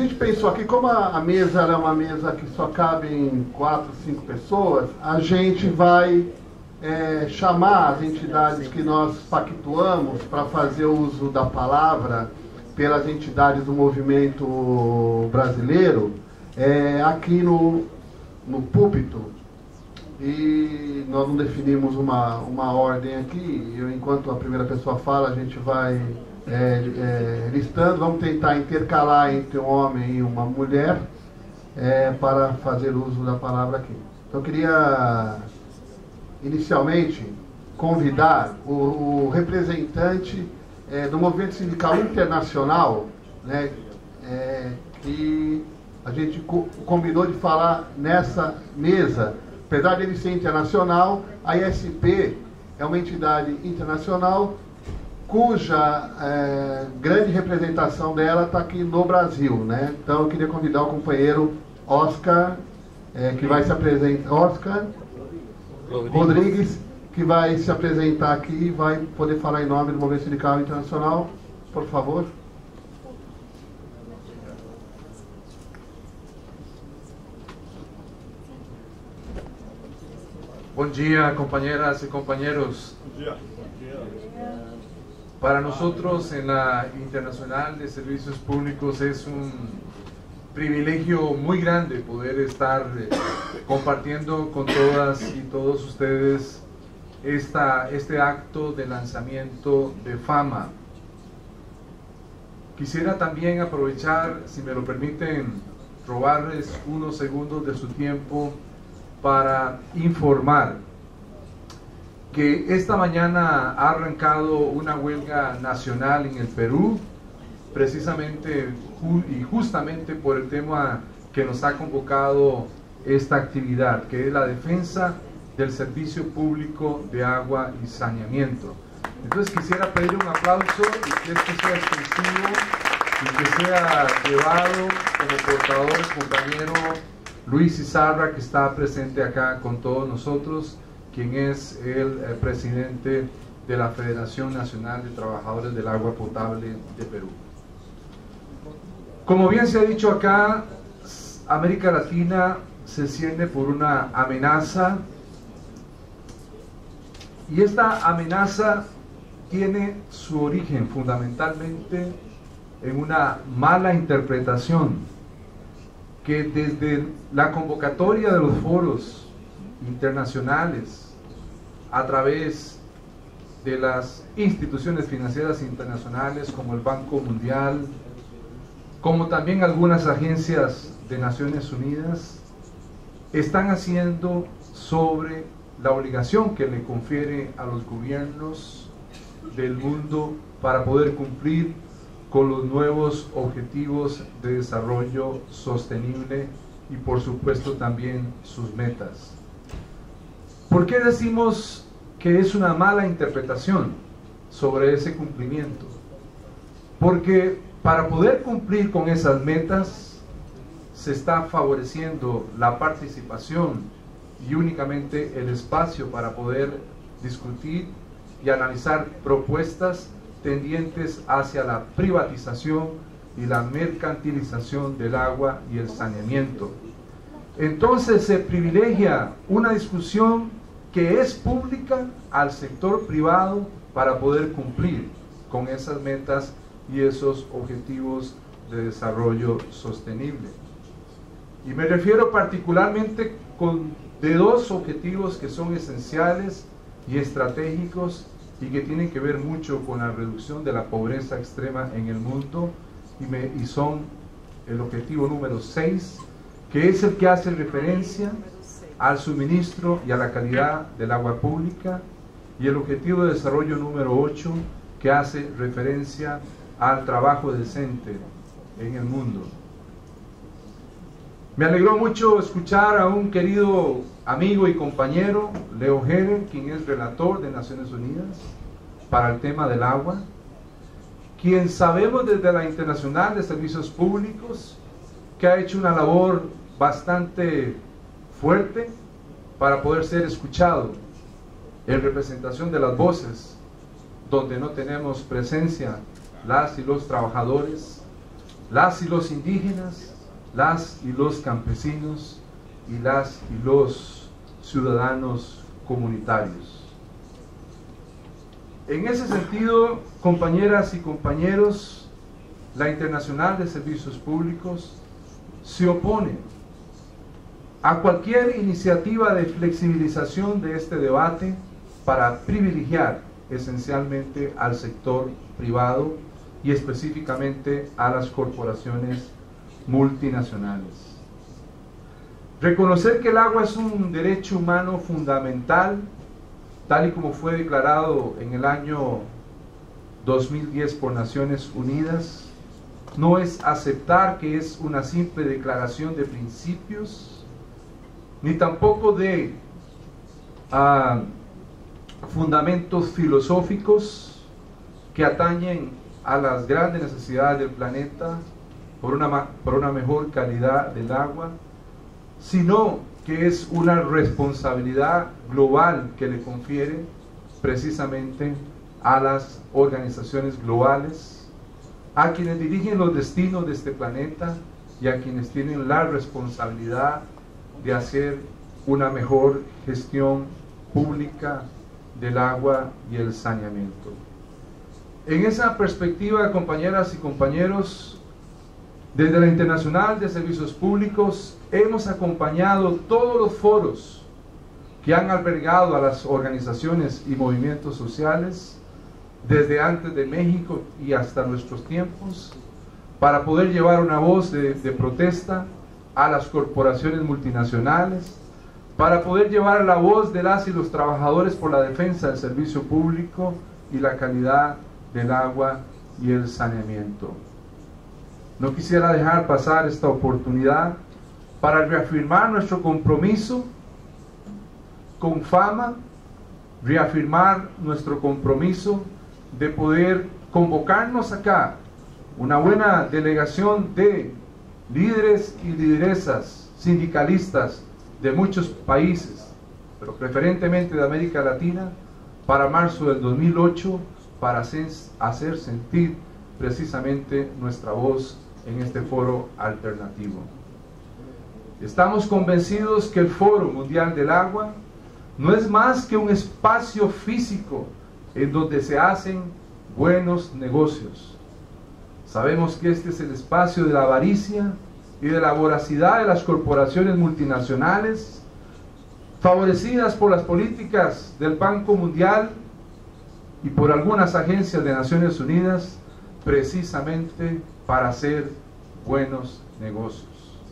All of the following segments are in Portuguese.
gente pensou aqui, como a mesa ela é uma mesa que só cabem 4, 5 pessoas, a gente vai chamar as entidades que nós pactuamos para fazer uso da palavra pelas entidades do movimento brasileiro aqui no púlpito. E nós não definimos uma ordem aqui. Enquanto a primeira pessoa fala, a gente vai listando. Vamos tentar intercalar entre um homem e uma mulher para fazer uso da palavra aqui. Então eu queria inicialmente convidar o representante do movimento sindical internacional, né, que a gente combinou de falar nessa mesa. Apesar de ele ser internacional, a ISP é uma entidade internacional cuja grande representação dela está aqui no Brasil, né? Então eu queria convidar o companheiro Oscar, que vai se apresentar, Oscar Rodrigues, que vai se apresentar aqui e vai poder falar em nome do Movimento Sindical Internacional, por favor. Bom dia, compañeras y compañeros. Bom dia. Para nosotros en la Internacional de Servicios Públicos es un privilegio muy grande poder estar compartiendo con todas y todos ustedes este acto de lanzamiento de FAMA. Quisiera también aprovechar, si me lo permiten, robarles unos segundos de su tiempo para informar que esta mañana ha arrancado una huelga nacional en el Perú, precisamente y justamente por el tema que nos ha convocado esta actividad, que es la defensa del servicio público de agua y saneamiento. Entonces quisiera pedir un aplauso y que esto sea extensivo y que sea llevado como portador el compañero Luis Izarra, que está presente acá con todos nosotros, quien es el presidente de la Federación Nacional de Trabajadores del Agua Potable de Perú. Como bien se ha dicho acá, América Latina se cierne por una amenaza, y esta amenaza tiene su origen fundamentalmente en una mala interpretación que desde la convocatoria de los foros internacionales, a través de las instituciones financieras internacionales como el Banco Mundial, como también algunas agencias de Naciones Unidas, están haciendo sobre la obligación que le confiere a los gobiernos del mundo para poder cumplir con los nuevos objetivos de desarrollo sostenible y por supuesto también sus metas. ¿Por qué decimos que es una mala interpretación sobre ese cumplimiento? Porque para poder cumplir con esas metas se está favoreciendo la participación y únicamente el espacio para poder discutir y analizar propuestas tendientes hacia la privatización y la mercantilización del agua y el saneamiento. Entonces se privilegia una discusión que es pública al sector privado para poder cumplir con esas metas y esos objetivos de desarrollo sostenible. Y me refiero particularmente de dos objetivos que son esenciales y estratégicos y que tienen que ver mucho con la reducción de la pobreza extrema en el mundo, y son el objetivo número 6, que es el que hace referencia al suministro y a la calidad del agua pública, y el objetivo de desarrollo número 8, que hace referencia al trabajo decente en el mundo. Me alegró mucho escuchar a un querido amigo y compañero, Leo Herer, quien es relator de Naciones Unidas para el tema del agua, quien sabemos desde la Internacional de Servicios Públicos que ha hecho una labor bastante fuerte para poder ser escuchado en representación de las voces donde no tenemos presencia las y los trabajadores, las y los indígenas, las y los campesinos y las y los ciudadanos comunitarios. En ese sentido, compañeras y compañeros, la Internacional de Servicios Públicos se opone a cualquier iniciativa de flexibilización de este debate para privilegiar esencialmente al sector privado y específicamente a las corporaciones multinacionales. Reconocer que el agua es un derecho humano fundamental, tal y como fue declarado en el año 2010 por Naciones Unidas, no es aceptar que es una simple declaración de principios, ni tampoco de fundamentos filosóficos que atañen a las grandes necesidades del planeta por una mejor calidad del agua, sino que es una responsabilidad global que le confiere precisamente a las organizaciones globales, a quienes dirigen los destinos de este planeta y a quienes tienen la responsabilidad de hacer una mejor gestión pública del agua y el saneamiento. En esa perspectiva, compañeras y compañeros, desde la Internacional de Servicios Públicos hemos acompañado todos los foros que han albergado a las organizaciones y movimientos sociales desde antes de México y hasta nuestros tiempos, para poder llevar una voz de protesta a las corporaciones multinacionales, para poder llevar la voz de las y los trabajadores por la defensa del servicio público y la calidad del agua y el saneamiento. No quisiera dejar pasar esta oportunidad para reafirmar nuestro compromiso con FAMA, reafirmar nuestro compromiso de poder convocarnos acá una buena delegación de líderes y lideresas sindicalistas de muchos países, pero preferentemente de América Latina, para marzo del 2008, para hacer sentir precisamente nuestra voz en este foro alternativo. Estamos convencidos que el Foro Mundial del Agua no es más que un espacio físico en donde se hacen buenos negocios. Sabemos que este es el espacio de la avaricia y de la voracidad de las corporaciones multinacionales, favorecidas por las políticas del Banco Mundial y por algunas agencias de Naciones Unidas, precisamente para hacer buenos negocios.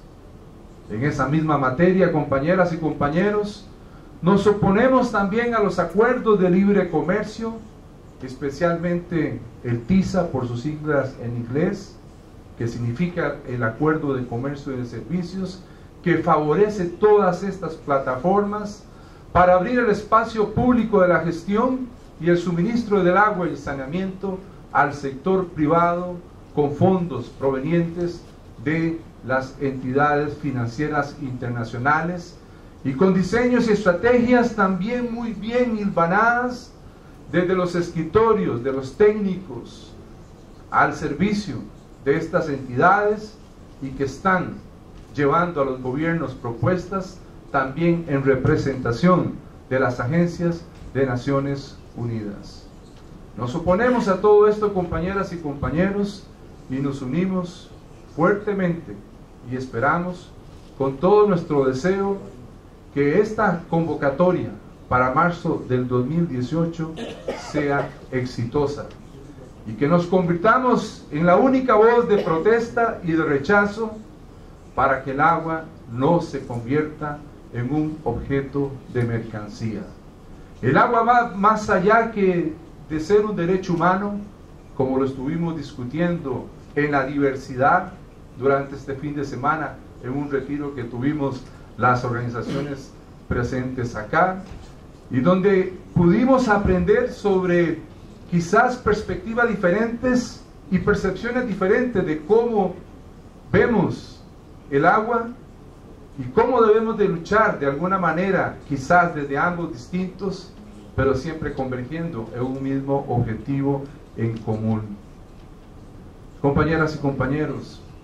En esa misma materia, compañeras y compañeros, nos oponemos también a los acuerdos de libre comercio, especialmente el TISA por sus siglas en inglés, que significa el Acuerdo de Comercio y de Servicios, que favorece todas estas plataformas para abrir el espacio público de la gestión y el suministro del agua y el saneamiento al sector privado con fondos provenientes de las entidades financieras internacionales y con diseños y estrategias también muy bien hilvanadas desde los escritorios de los técnicos al servicio de estas entidades y que están llevando a los gobiernos propuestas también en representación de las agencias de Naciones Unidas. Nos oponemos a todo esto, compañeras y compañeros, y nos unimos fuertemente y esperamos con todo nuestro deseo que esta convocatoria para marzo del 2018 sea exitosa y que nos convirtamos en la única voz de protesta y de rechazo para que el agua no se convierta en un objeto de mercancía. El agua va más allá que de ser un derecho humano, como lo estuvimos discutiendo en la diversidad durante este fin de semana en un retiro que tuvimos las organizaciones presentes acá, y donde pudimos aprender sobre quizás perspectivas diferentes y percepciones diferentes de cómo vemos el agua y cómo debemos de luchar de alguna manera, quizás desde ambos distintos, pero siempre convergiendo en un mismo objetivo en común. Compañeras y compañeros,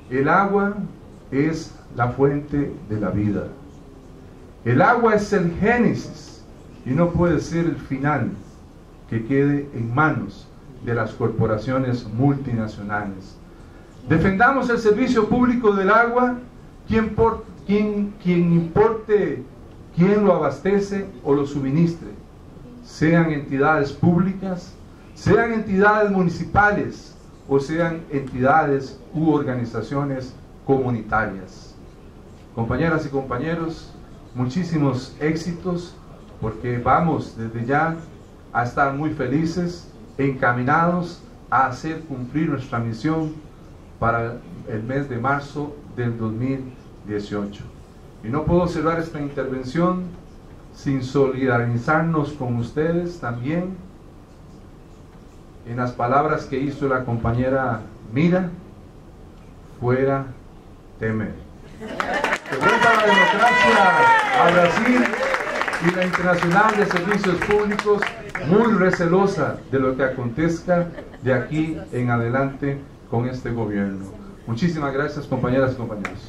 El agua es la fuente de la vida. El agua es el génesis y no puede ser el final que quede en manos de las corporaciones multinacionales. Defendamos el servicio público del agua, quien importe quién lo abastece o lo suministre, sean entidades públicas, sean entidades municipales o sean entidades u organizaciones comunitarias. Compañeras y compañeros, muchísimos éxitos, porque vamos desde ya a estar muy felices, encaminados a hacer cumplir nuestra misión para el mes de marzo del 2018. Y no puedo cerrar esta intervención sin solidarizarnos con ustedes también en las palabras que hizo la compañera Mira: fuera temer. Que vuelva la democracia a Brasil, y la Internacional de Servicios Públicos muy recelosa de lo que acontezca de aquí en adelante con este gobierno. Muchísimas gracias, compañeras y compañeros.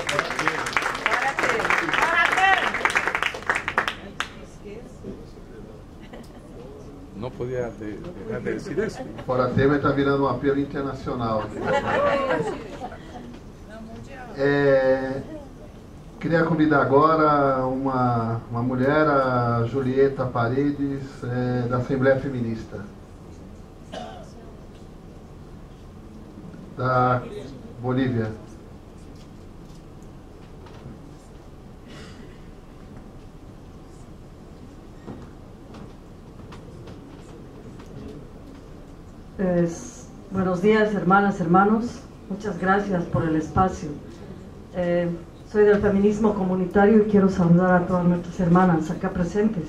Não podia deixar de decir isso. Fora Temer está virando um apelo internacional. Queria convidar agora uma mulher, a Julieta Paredes, da Assembleia Feminista, da Bolívia. Buenos días, hermanas, hermanos. Muchas gracias por el espacio. Soy del feminismo comunitario y quiero saludar a todas nuestras hermanas acá presentes.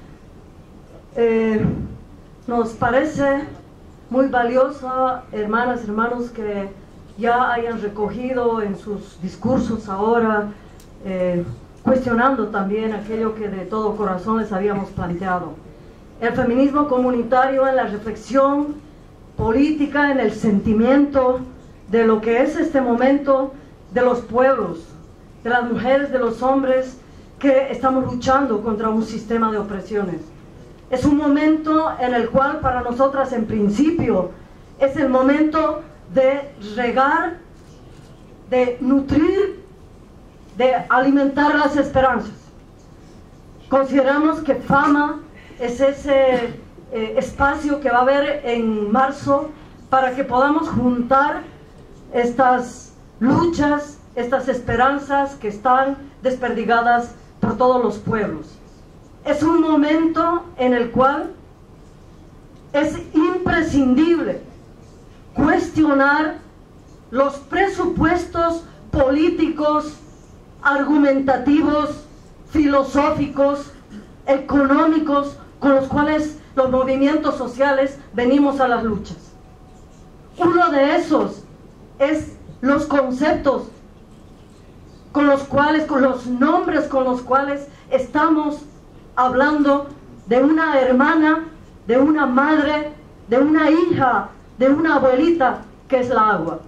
Nos parece muy valioso, hermanas, hermanos, que ya hayan recogido en sus discursos ahora, cuestionando también aquello que de todo corazón les habíamos planteado. El feminismo comunitario en la reflexión política, en el sentimiento de lo que es este momento de los pueblos, de las mujeres, de los hombres que estamos luchando contra un sistema de opresiones. Es un momento en el cual para nosotras en principio es el momento de regar, de nutrir, de alimentar las esperanzas. Consideramos que FAMA es ese espacio que va a haber en marzo para que podamos juntar estas luchas, estas esperanzas que están desperdigadas por todos los pueblos. Es un momento en el cual es imprescindible cuestionar los presupuestos políticos, argumentativos, filosóficos, económicos con los cuales los movimientos sociales venimos a las luchas. Uno de esos es los conceptos con los cuales, con los nombres con los cuales estamos hablando de una hermana, de una madre, de una hija, de una abuelita, que es la agua.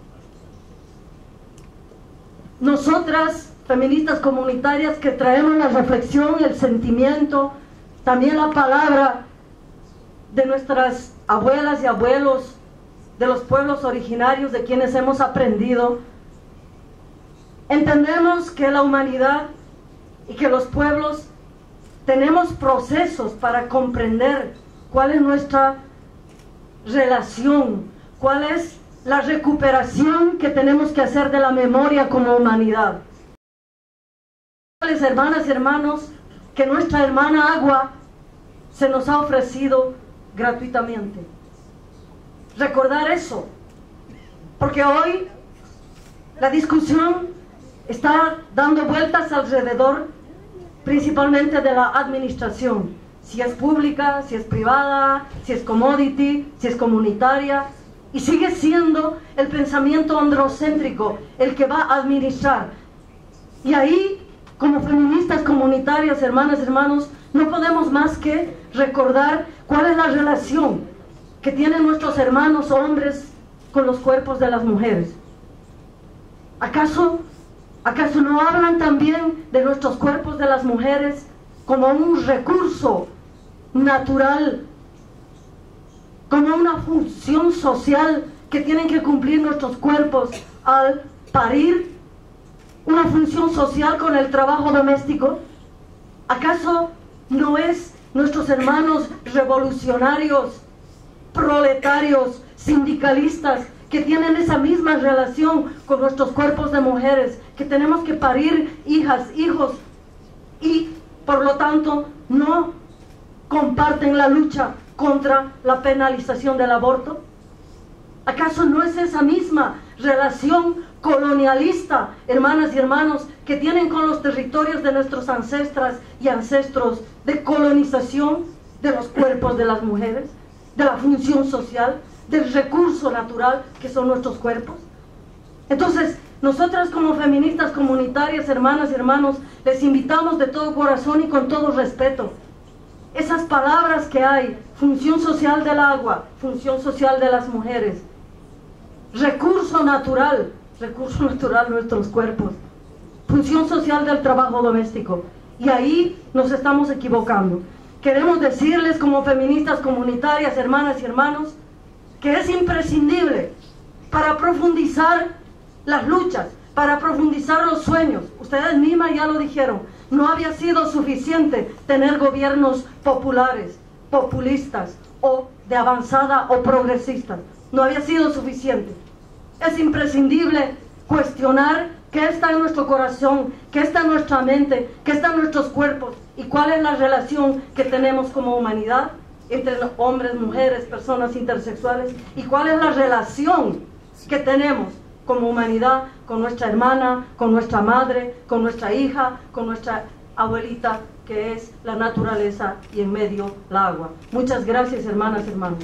Nosotras, feministas comunitarias, que traemos la reflexión, el sentimiento, también la palabra de nuestras abuelas y abuelos, de los pueblos originarios de quienes hemos aprendido, entendemos que la humanidad y que los pueblos tenemos procesos para comprender cuál es nuestra relación, cuál es la recuperación que tenemos que hacer de la memoria como humanidad. Hermanas y hermanos, que nuestra hermana agua se nos ha ofrecido gratuitamente. Recordar eso, porque hoy la discusión está dando vueltas alrededor principalmente de la administración, si es pública, si es privada, si es commodity, si es comunitaria, y sigue siendo el pensamiento androcéntrico el que va a administrar. Y ahí, como feministas comunitarias, hermanas, hermanos, no podemos más que recordar cuál es la relación que tienen nuestros hermanos hombres con los cuerpos de las mujeres. ¿Acaso no hablan también de nuestros cuerpos de las mujeres como un recurso natural, como una función social que tienen que cumplir nuestros cuerpos al parir? ¿Una función social con el trabajo doméstico? ¿Acaso no es nuestros hermanos revolucionarios, proletarios, sindicalistas, que tienen esa misma relación con nuestros cuerpos de mujeres, que tenemos que parir hijas, hijos, y por lo tanto no comparten la lucha contra la penalización del aborto? ¿Acaso no es esa misma relación colonialista, hermanas y hermanos, que tienen con los territorios de nuestros ancestras y ancestros, de colonización de los cuerpos de las mujeres, de la función social, del recurso natural que son nuestros cuerpos? Entonces, nosotras como feministas comunitarias, hermanas y hermanos, les invitamos de todo corazón y con todo respeto. Esas palabras que hay, función social del agua, función social de las mujeres, recurso natural nuestros cuerpos, función social del trabajo doméstico, y ahí nos estamos equivocando. Queremos decirles como feministas comunitarias, hermanas y hermanos, que es imprescindible para profundizar las luchas, para profundizar los sueños. Ustedes mismas ya lo dijeron, no había sido suficiente tener gobiernos populares, populistas o de avanzada o progresistas. No había sido suficiente. Es imprescindible cuestionar qué está en nuestro corazón, qué está en nuestra mente, qué está en nuestros cuerpos y cuál es la relación que tenemos como humanidad entre hombres, mujeres, personas intersexuales, y cuál es la relación que tenemos como humanidad con nuestra hermana, con nuestra madre, con nuestra hija, con nuestra abuelita, que es la naturaleza y en medio la agua. Muchas gracias, hermanas y hermanos.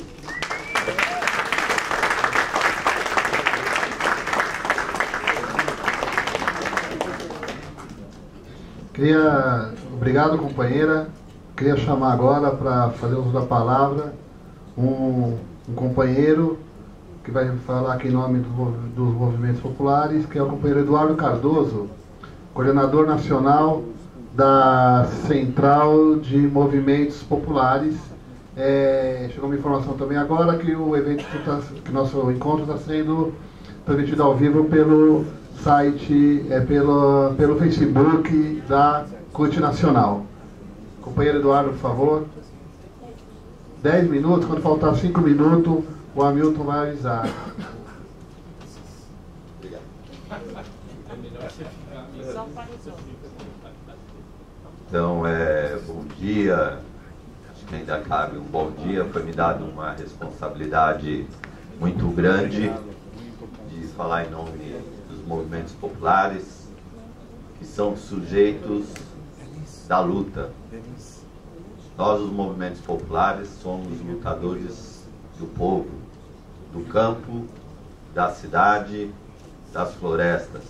Obrigado, companheira. Queria chamar agora para fazer uso da palavra um companheiro que vai falar aqui em nome dos movimentos populares, que é o companheiro Eduardo Cardoso, coordenador nacional da Central de Movimentos Populares. Chegou uma informação também agora que o evento, que nosso encontro está sendo transmitido ao vivo pelo site, pelo Facebook da CUT Nacional. Companheiro Eduardo, por favor. 10 minutos, quando faltar 5 minutos, o Hamilton vai avisar. Então, bom dia, acho que ainda cabe um bom dia. Foi me dada uma responsabilidade muito grande de falar em nome dos movimentos populares, que são sujeitos da luta. Nós, os movimentos populares, somos lutadores do povo, do campo, da cidade, das florestas.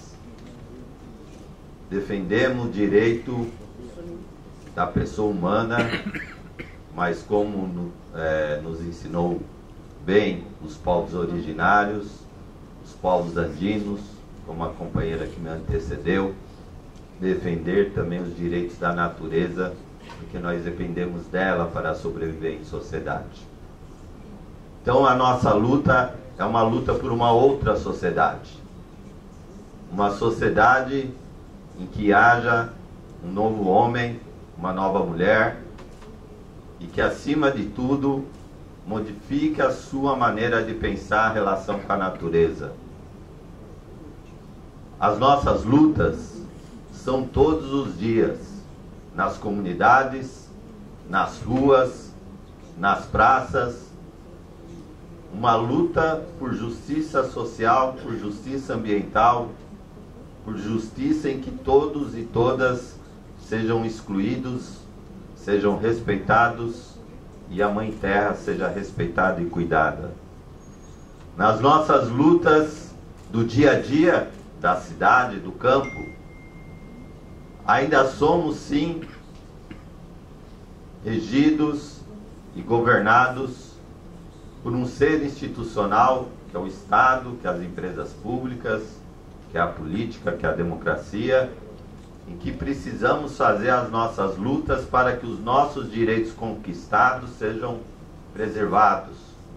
Defendemos o direito da pessoa humana, mas como nos ensinou bem os povos originários, os povos andinos, como a companheira que me antecedeu, defender também os direitos da natureza, porque nós dependemos dela para sobreviver em sociedade. Então a nossa luta é uma luta por uma outra sociedade. Uma sociedade em que haja um novo homem, uma nova mulher, e que acima de tudo modifique a sua maneira de pensar a relação com a natureza. As nossas lutas são todos os dias, nas comunidades, nas ruas, nas praças, uma luta por justiça social, por justiça ambiental, por justiça em que todos e todas sejam excluídos, sejam respeitados e a Mãe Terra seja respeitada e cuidada. Nas nossas lutas do dia a dia, da cidade, do campo, ainda somos sim regidos e governados por um ser institucional, que é o Estado, que é as empresas públicas, que é a política, que é a democracia, em que precisamos fazer as nossas lutas para que os nossos direitos conquistados sejam preservados.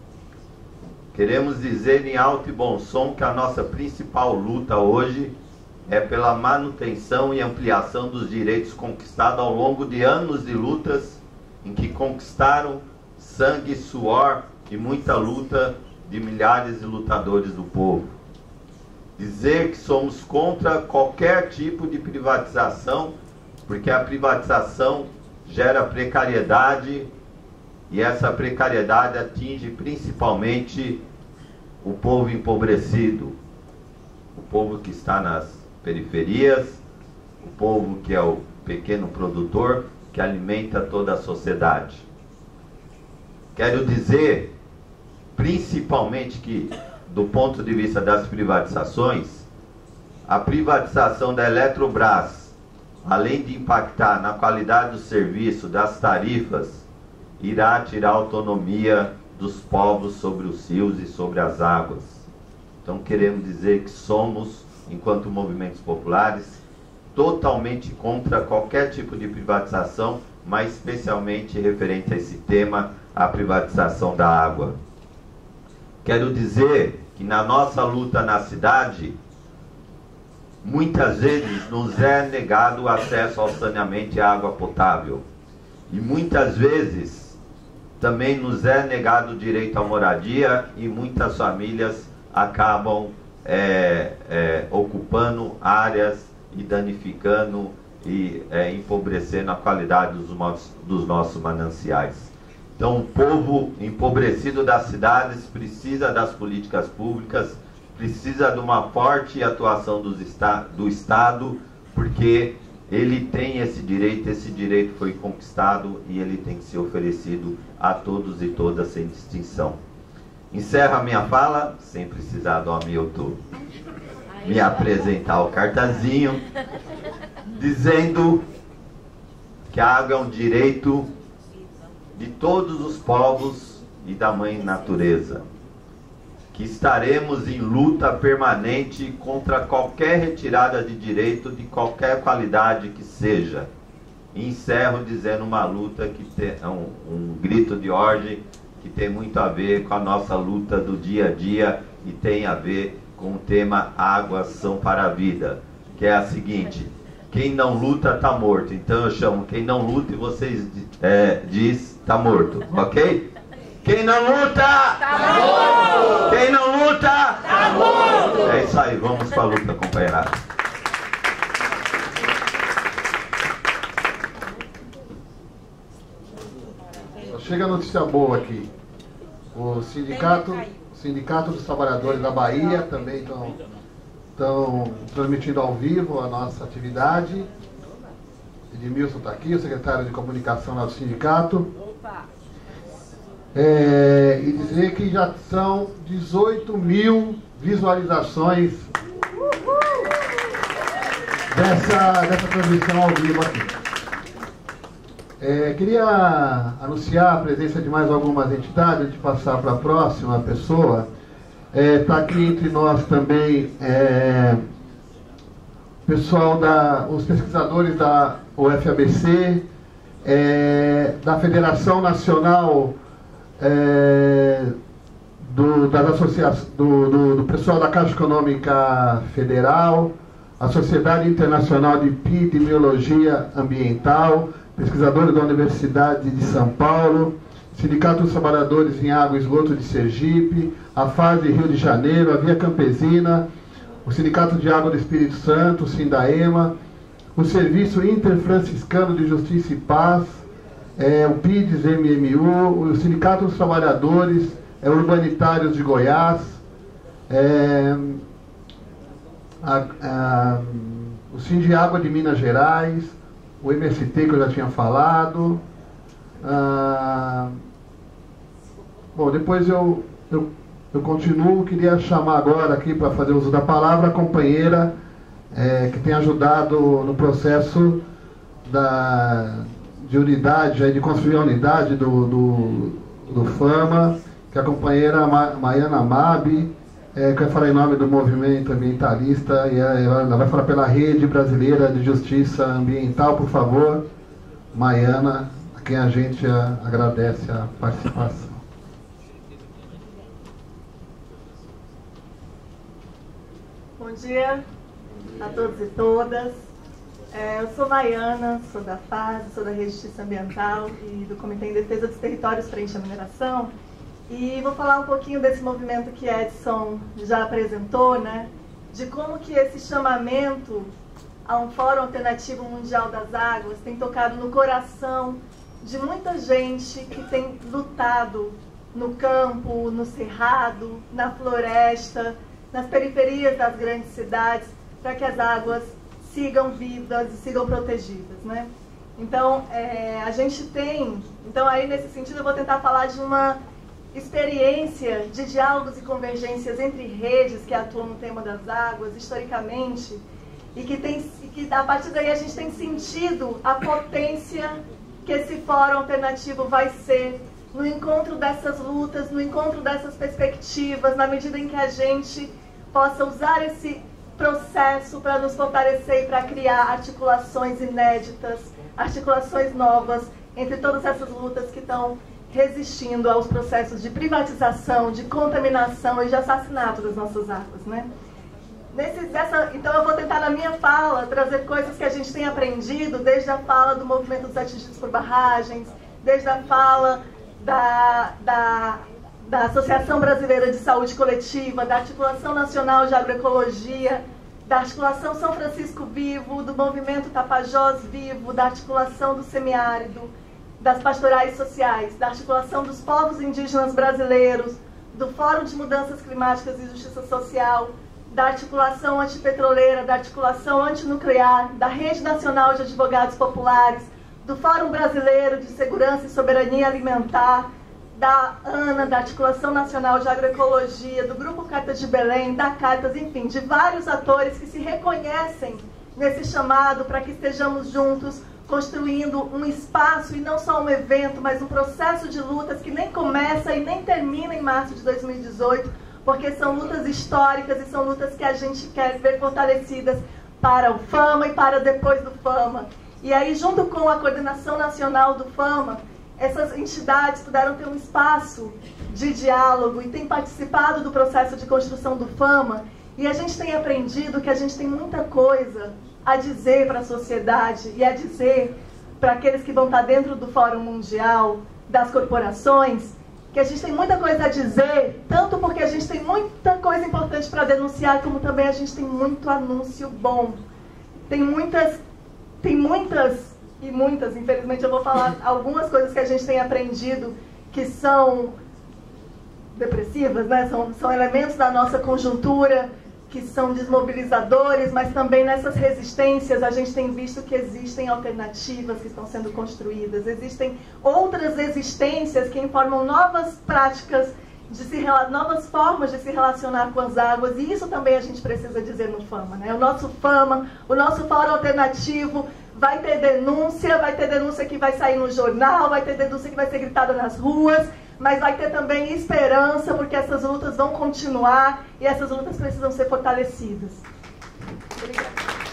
Queremos dizer em alto e bom som que a nossa principal luta hoje é pela manutenção e ampliação dos direitos conquistados ao longo de anos de lutas em que conquistaram sangue, suor e muita luta de milhares de lutadores do povo. Dizer que somos contra qualquer tipo de privatização, porque a privatização gera precariedade e essa precariedade atinge principalmente o povo empobrecido, o povo que está nas periferias, o povo que é o pequeno produtor que alimenta toda a sociedade. Quero dizer, principalmente, que do ponto de vista das privatizações, a privatização da Eletrobras, além de impactar na qualidade do serviço, das tarifas, irá tirar a autonomia dos povos sobre os rios e sobre as águas. Então queremos dizer que somos, enquanto movimentos populares, totalmente contra qualquer tipo de privatização, mas especialmente referente a esse tema, a privatização da água. Quero dizer que na nossa luta na cidade, muitas vezes nos é negado o acesso ao saneamento e à água potável. E muitas vezes também nos é negado o direito à moradia e muitas famílias acabam ocupando áreas e danificando e empobrecendo a qualidade dos nossos mananciais. Então o povo empobrecido das cidades precisa das políticas públicas, precisa de uma forte atuação do Estado, porque ele tem esse direito foi conquistado e ele tem que ser oferecido a todos e todas sem distinção. Encerro a minha fala, sem precisar do Hamilton me apresentar o cartazinho, dizendo que a água é um direito de todos os povos e da mãe natureza, que estaremos em luta permanente contra qualquer retirada de direito de qualquer qualidade que seja. E encerro dizendo uma luta que tem um grito de ordem que tem muito a ver com a nossa luta do dia a dia e tem a ver com o tema Águas são para a vida, que é a seguinte: quem não luta está morto. Então eu chamo quem não luta e vocês diz está morto, ok? Quem não luta tá morto! Quem não luta tá morto! É isso aí, vamos para a luta, companheirada. Chega a notícia boa aqui. O Sindicato dos Trabalhadores da Bahia também estão transmitindo ao vivo a nossa atividade. Edmilson está aqui, o secretário de comunicação lá do sindicato. E dizer que já são 18 mil visualizações dessa transmissão ao vivo aqui. Queria anunciar a presença de mais algumas entidades, antes de passar para a próxima pessoa. Está aqui entre nós também os pesquisadores da UFABC, da Federação Nacional do pessoal da Caixa Econômica Federal, a Sociedade Internacional de Epidemiologia Ambiental, pesquisadores da Universidade de São Paulo, Sindicato dos Trabalhadores em Água e Esgoto de Sergipe, a FASE Rio de Janeiro, a Via Campesina, o Sindicato de Água do Espírito Santo, o Sindaema, o Serviço Interfranciscano de Justiça e Paz, o PIDES MMU, o Sindicato dos Trabalhadores Urbanitários de Goiás, o Sindiágua de Minas Gerais, o MST que eu já tinha falado. Bom, depois eu continuo. Queria chamar agora aqui para fazer uso da palavra a companheira que tem ajudado no processo de unidade, de construir a unidade do FAMA, que é a companheira Maiana Mabi, que vai falar em nome do movimento ambientalista, e ela vai falar pela Rede Brasileira de Justiça Ambiental, por favor, Maiana, a quem a gente agradece a participação. Bom dia a todos e todas. Eu sou Maiana, sou da FAS, sou da Rede de Justiça Ambiental e do Comitê em Defesa dos Territórios frente à Mineração. E vou falar um pouquinho desse movimento que Edson já apresentou, né? De como que esse chamamento a um Fórum Alternativo Mundial das Águas tem tocado no coração de muita gente que tem lutado no campo, no cerrado, na floresta, nas periferias das grandes cidades, para que as águas sigam vivas e sigam protegidas, né? Então, a gente tem... Então, aí, nesse sentido, eu vou tentar falar de uma experiência de diálogos e convergências entre redes que atuam no tema das águas, historicamente, e que a partir daí a gente tem sentido a potência que esse fórum alternativo vai ser no encontro dessas lutas, no encontro dessas perspectivas, na medida em que a gente possa usar esse processo para nos fortalecer e para criar articulações inéditas, articulações novas entre todas essas lutas que estão resistindo aos processos de privatização, de contaminação e de assassinato das nossas águas, né? Então eu vou tentar na minha fala trazer coisas que a gente tem aprendido desde a fala do movimento dos atingidos por barragens, desde a fala da Associação Brasileira de Saúde Coletiva, da Articulação Nacional de Agroecologia, da Articulação São Francisco Vivo, do Movimento Tapajós Vivo, da Articulação do Semiárido, das Pastorais Sociais, da Articulação dos Povos Indígenas Brasileiros, do Fórum de Mudanças Climáticas e Justiça Social, da Articulação Antipetroleira, da Articulação Antinuclear, da Rede Nacional de Advogados Populares, do Fórum Brasileiro de Segurança e Soberania Alimentar, da ANA, da Articulação Nacional de Agroecologia, do Grupo Cartas de Belém, da Cartas, enfim, de vários atores que se reconhecem nesse chamado para que estejamos juntos construindo um espaço, e não só um evento, mas um processo de lutas que nem começa e nem termina em março de 2018, porque são lutas históricas e são lutas que a gente quer ver fortalecidas para o FAMA e para depois do FAMA. E aí, junto com a coordenação nacional do FAMA, essas entidades puderam ter um espaço de diálogo e têm participado do processo de construção do FAMA, e a gente tem aprendido que a gente tem muita coisa a dizer para a sociedade e a dizer para aqueles que vão estar dentro do Fórum Mundial, das corporações, que a gente tem muita coisa a dizer, tanto porque a gente tem muita coisa importante para denunciar, como também a gente tem muito anúncio bom. Tem muitas, infelizmente eu vou falar algumas coisas que a gente tem aprendido que são depressivas, né? São elementos da nossa conjuntura, que são desmobilizadores, mas também nessas resistências a gente tem visto que existem alternativas que estão sendo construídas, existem outras existências que informam novas práticas, novas formas de se relacionar com as águas, e isso também a gente precisa dizer no FAMA, né? O nosso FAMA, o nosso Fórum Alternativo, vai ter denúncia que vai sair no jornal, vai ter denúncia que vai ser gritada nas ruas, mas vai ter também esperança, porque essas lutas vão continuar e essas lutas precisam ser fortalecidas. Obrigada.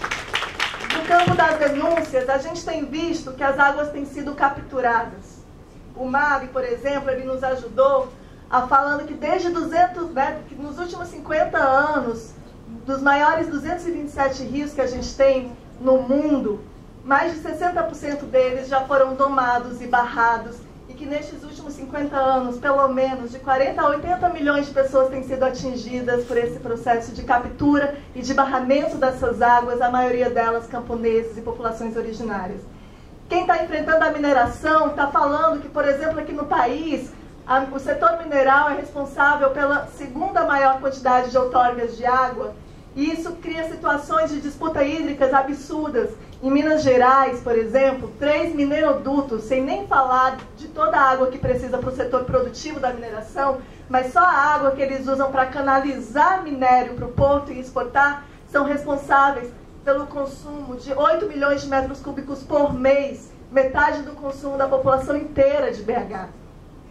No campo das denúncias, a gente tem visto que as águas têm sido capturadas. O MAB, por exemplo, ele nos ajudou falando que desde que nos últimos 50 anos, dos maiores 227 rios que a gente tem no mundo, mais de 60% deles já foram domados e barrados, e que nestes últimos 50 anos, pelo menos de 40 a 80 milhões de pessoas têm sido atingidas por esse processo de captura e de barramento dessas águas, a maioria delas camponeses e populações originárias. Quem está enfrentando a mineração está falando que, por exemplo, aqui no país, o setor mineral é responsável pela segunda maior quantidade de outorgas de água, e isso cria situações de disputa hídricas absurdas. Em Minas Gerais, por exemplo, 3 minerodutos, sem nem falar de toda a água que precisa para o setor produtivo da mineração, mas só a água que eles usam para canalizar minério para o porto e exportar, são responsáveis pelo consumo de 8 milhões de metros cúbicos por mês, metade do consumo da população inteira de BH.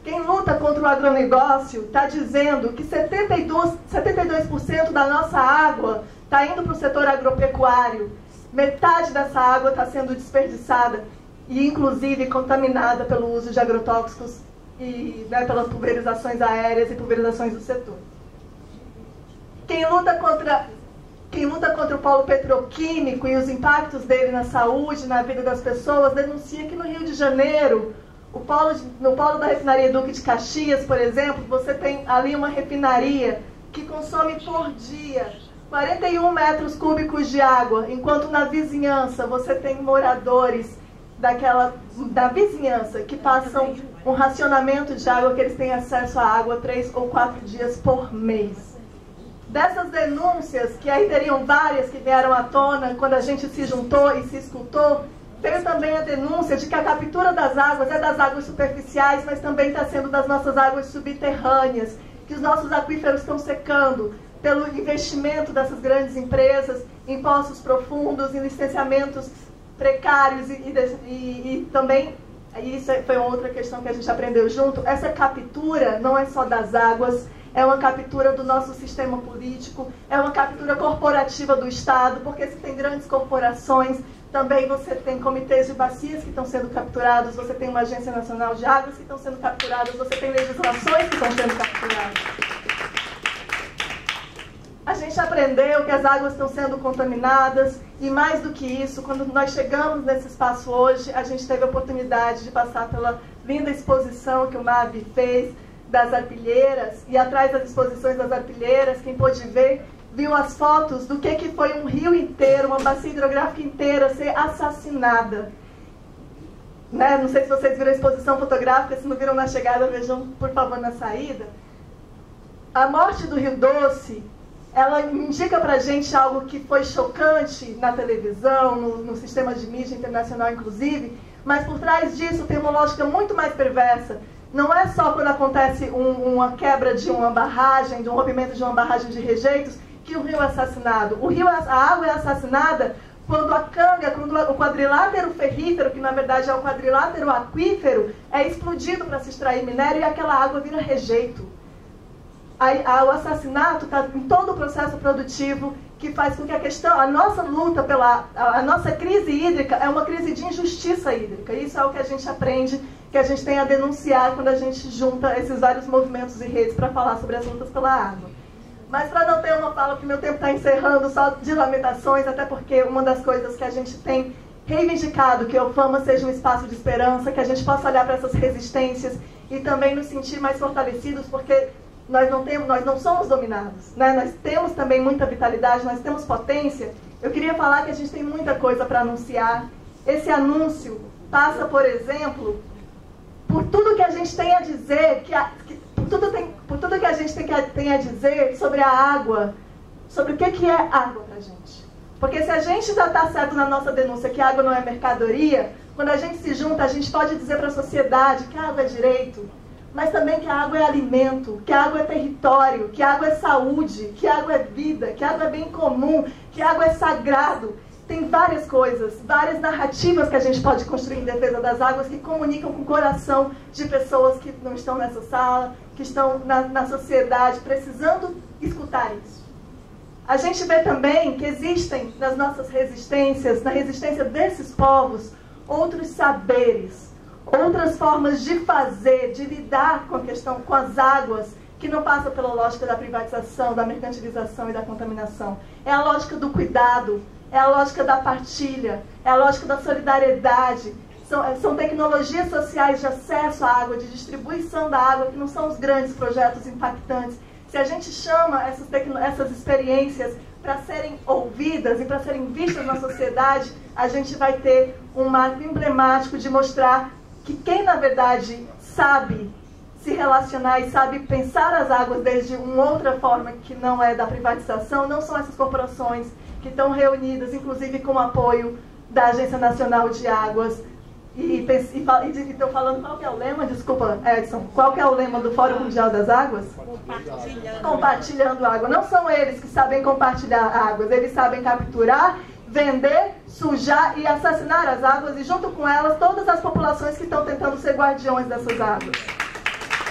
Quem luta contra o agronegócio está dizendo que 72% da nossa água está indo para o setor agropecuário. Metade dessa água está sendo desperdiçada e, inclusive, contaminada pelo uso de agrotóxicos e pelas pulverizações aéreas e pulverizações do setor. Quem luta contra o polo petroquímico e os impactos dele na saúde, na vida das pessoas, denuncia que no Rio de Janeiro, no polo da refinaria Duque de Caxias, por exemplo, você tem ali uma refinaria que consome por dia 41 metros cúbicos de água, enquanto na vizinhança você tem moradores da vizinhança que passam um racionamento de água, que eles têm acesso à água 3 ou 4 dias por mês. Dessas denúncias, que aí teriam várias que vieram à tona quando a gente se juntou e se escutou, veio também a denúncia de que a captura das águas é das águas superficiais, mas também está sendo das nossas águas subterrâneas, que os nossos aquíferos estão secando pelo investimento dessas grandes empresas em poços profundos, em licenciamentos precários e também, isso foi outra questão que a gente aprendeu junto, essa captura não é só das águas, é uma captura do nosso sistema político, é uma captura corporativa do Estado, porque se tem grandes corporações, também você tem comitês de bacias que estão sendo capturados, você tem uma Agência Nacional de Águas que estão sendo capturadas, você tem legislações que estão sendo capturadas. A gente aprendeu que as águas estão sendo contaminadas e, mais do que isso, quando nós chegamos nesse espaço hoje, a gente teve a oportunidade de passar pela linda exposição que o MAB fez das arpilheiras, e atrás das exposições das arpilheiras, quem pôde ver, viu as fotos do que foi um rio inteiro, uma bacia hidrográfica inteira ser assassinada. Né? Não sei se vocês viram a exposição fotográfica, se não viram na chegada, vejam, por favor, na saída. A morte do Rio Doce, ela indica pra gente algo que foi chocante na televisão, no sistema de mídia internacional, inclusive, mas por trás disso tem uma lógica muito mais perversa. Não é só quando acontece uma quebra de uma barragem, de um rompimento de uma barragem de rejeitos, que o rio é assassinado. A água é assassinada quando a canga, quando o quadrilátero ferrífero, que na verdade é o quadrilátero aquífero, é explodido para se extrair minério e aquela água vira rejeito. O assassinato está em todo o processo produtivo, que faz com que a nossa luta a nossa crise hídrica é uma crise de injustiça hídrica. Isso é o que a gente aprende, que a gente tem a denunciar quando a gente junta esses vários movimentos e redes para falar sobre as lutas pela água. Mas para não ter uma fala, porque meu tempo está encerrando, só de lamentações, até porque uma das coisas que a gente tem reivindicado, que o Fama seja um espaço de esperança, que a gente possa olhar para essas resistências e também nos sentir mais fortalecidos, porque nós não somos dominados, né? Nós temos também muita vitalidade, nós temos potência. Eu queria falar que a gente tem muita coisa para anunciar. Esse anúncio passa, por exemplo, por tudo que a gente tem a dizer, por tudo que a gente tem a dizer sobre a água, sobre o que é água para a gente. Porque se a gente já está certo na nossa denúncia que a água não é mercadoria, quando a gente se junta, a gente pode dizer para a sociedade que a água é direito, mas também que a água é alimento, que a água é território, que a água é saúde, que a água é vida, que a água é bem comum, que a água é sagrado. Tem várias coisas, várias narrativas que a gente pode construir em defesa das águas que comunicam com o coração de pessoas que não estão nessa sala, que estão na sociedade, precisando escutar isso. A gente vê também que existem nas nossas resistências, na resistência desses povos, outros saberes, outras formas de fazer, de lidar com a questão, com as águas, que não passa pela lógica da privatização, da mercantilização e da contaminação. É a lógica do cuidado, é a lógica da partilha, é a lógica da solidariedade. São tecnologias sociais de acesso à água, de distribuição da água, que não são os grandes projetos impactantes. Se a gente chama essas experiências para serem ouvidas e para serem vistas na sociedade, a gente vai ter um marco emblemático de mostrar que quem, na verdade, sabe se relacionar e sabe pensar as águas desde uma outra forma que não é da privatização, não são essas corporações que estão reunidas, inclusive com o apoio da Agência Nacional de Águas. E estou falando, qual que é o lema? Desculpa, Edson. Qual que é o lema do Fórum Mundial das Águas? Compartilhando água. Não são eles que sabem compartilhar águas, eles sabem capturar, vender, sujar e assassinar as águas, e junto com elas todas as populações que estão tentando ser guardiões dessas águas.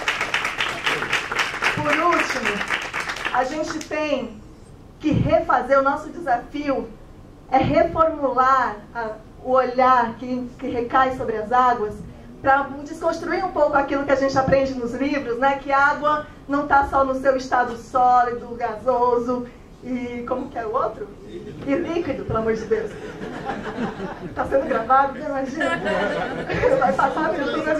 Por último, a gente tem que refazer, o nosso desafio é reformular o olhar que recai sobre as águas, para desconstruir um pouco aquilo que a gente aprende nos livros, né? Que a água não está só no seu estado sólido, gasoso e... como que é o outro? E líquido, pelo amor de Deus. Está sendo gravado, né? Imagina. Vai passar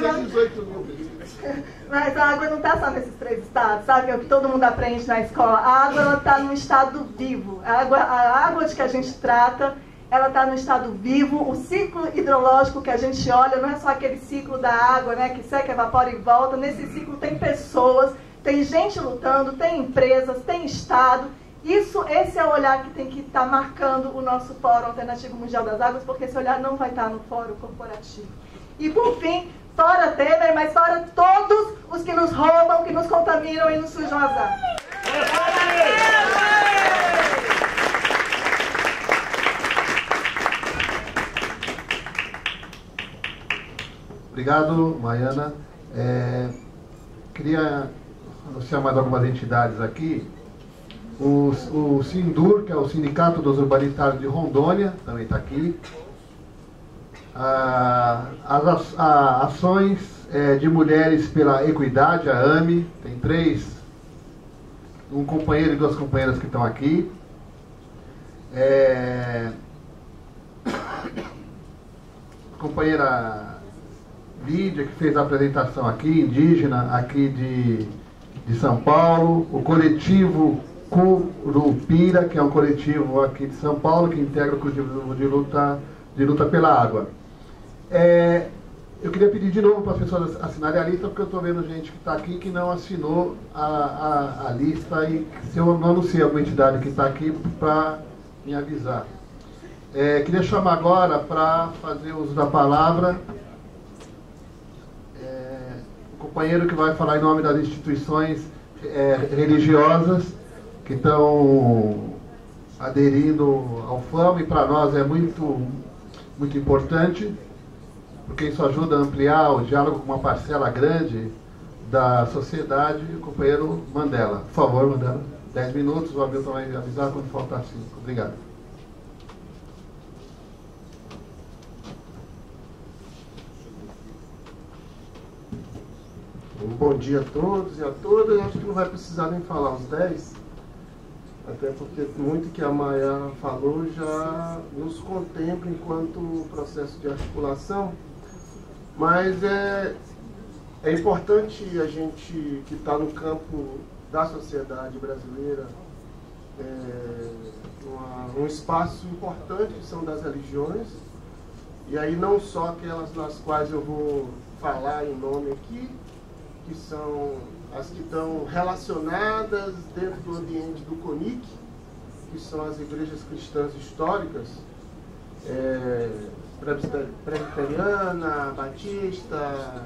mas a água não está só nesses 3 estados, sabe? É o que todo mundo aprende na escola. A água está no estado vivo. A água de que a gente trata, ela está no estado vivo. O ciclo hidrológico que a gente olha não é só aquele ciclo da água, né, que seca, evapora e volta. Nesse ciclo tem pessoas, tem gente lutando, tem empresas, tem Estado. Esse é o olhar que tem que estar marcando o nosso Fórum Alternativo Mundial das Águas, porque esse olhar não vai estar no Fórum Corporativo. E, por fim, fora Temer, mas fora todos os que nos roubam, que nos contaminam e nos sujam as águas. Obrigado, Maiana. Queria anunciar mais algumas entidades aqui. O Sindur, que é o Sindicato dos Urbanitários de Rondônia, também está aqui. As ações de mulheres pela equidade, a AME, tem 3, um companheiro e 2 companheiras que estão aqui. Companheira Lídia, que fez a apresentação aqui, indígena, aqui de São Paulo. O coletivo Curupira, que é um coletivo aqui de São Paulo, que integra o coletivo de luta pela água. Eu queria pedir de novo para as pessoas assinarem a lista, porque eu estou vendo gente que está aqui que não assinou a lista, e se eu não anunciei alguma entidade que está aqui, para me avisar. Queria chamar agora para fazer uso da palavra o companheiro que vai falar em nome das instituições religiosas que estão aderindo ao FAM, e para nós é muito importante, porque isso ajuda a ampliar o diálogo com uma parcela grande da sociedade. O companheiro Mandela. Por favor, Mandela. 10 minutos, o Hamilton vai avisar quando faltar 5. Obrigado. Bom dia a todos e a todas. Acho que não vai precisar nem falar os 10, até porque muito que a Maia falou já nos contempla enquanto processo de articulação. Mas é importante a gente que está no campo da sociedade brasileira, um espaço importante que são das religiões, e aí não só aquelas nas quais eu vou falar em nome aqui, que são as que estão relacionadas dentro do ambiente do CONIC, que são as igrejas cristãs históricas, presbiteriana, batista,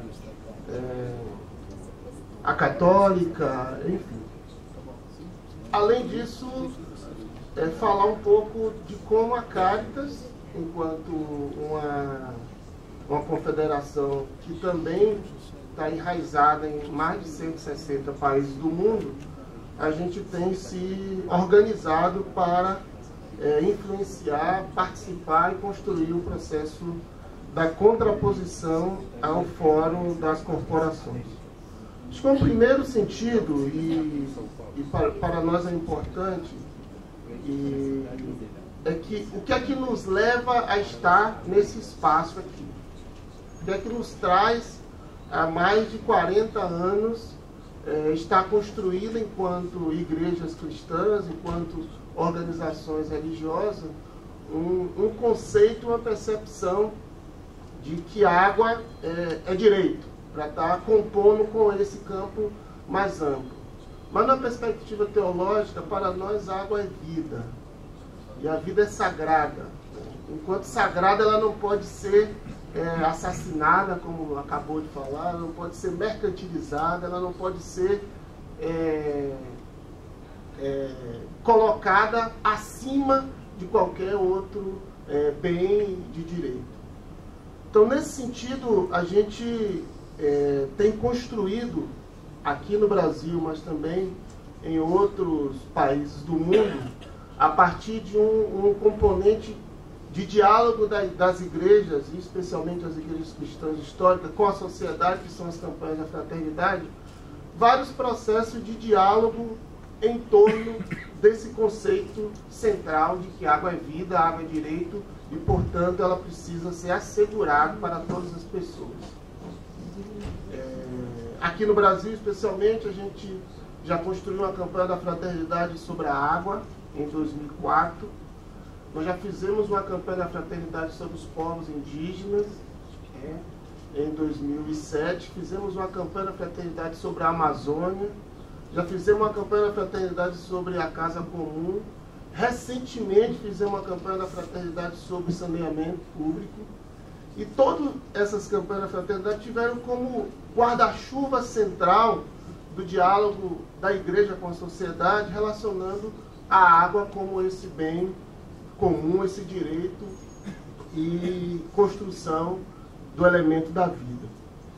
a católica, enfim. Além disso, falar um pouco de como a Caritas, enquanto uma confederação que também está enraizada em mais de 160 países do mundo, a gente tem se organizado para influenciar, participar e construir o processo da contraposição ao Fórum das Corporações. Acho que o primeiro sentido, e para nós é importante, é que o que é que nos leva a estar nesse espaço aqui? O que é que nos traz há mais de 40 anos está construída enquanto igrejas cristãs, enquanto organizações religiosas, um conceito, uma percepção de que água é direito, para estar compondo com esse campo mais amplo. Mas na perspectiva teológica, para nós a água é vida, e a vida é sagrada. Enquanto sagrada, ela não pode ser assassinada, como acabou de falar, ela não pode ser mercantilizada, ela não pode ser colocada acima de qualquer outro bem de direito. Então, nesse sentido, a gente tem construído aqui no Brasil, mas também em outros países do mundo, a partir de um componente de diálogo das igrejas, e especialmente as igrejas cristãs históricas, com a sociedade, que são as campanhas da fraternidade, vários processos de diálogo em torno desse conceito central de que água é vida, água é direito, e, portanto, ela precisa ser assegurada para todas as pessoas. Aqui no Brasil, especialmente, a gente já construiu uma campanha da fraternidade sobre a água, em 2004. Nós já fizemos uma campanha da fraternidade sobre os povos indígenas, em 2007. Fizemos uma campanha da fraternidade sobre a Amazônia. Já fizemos uma campanha da fraternidade sobre a Casa Comum. Recentemente fizemos uma campanha da fraternidade sobre saneamento público. E todas essas campanhas da fraternidade tiveram como guarda-chuva central do diálogo da igreja com a sociedade, relacionando a água como esse bem comum, esse direito e construção do elemento da vida.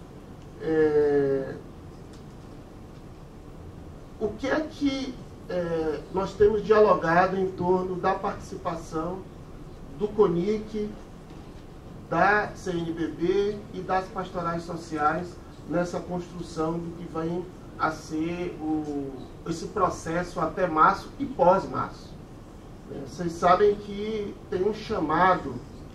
O que é que nós temos dialogado em torno da participação do CONIC, da CNBB e das pastorais sociais nessa construção do que vem a ser esse processo até março e pós-março? Vocês sabem que tem um chamado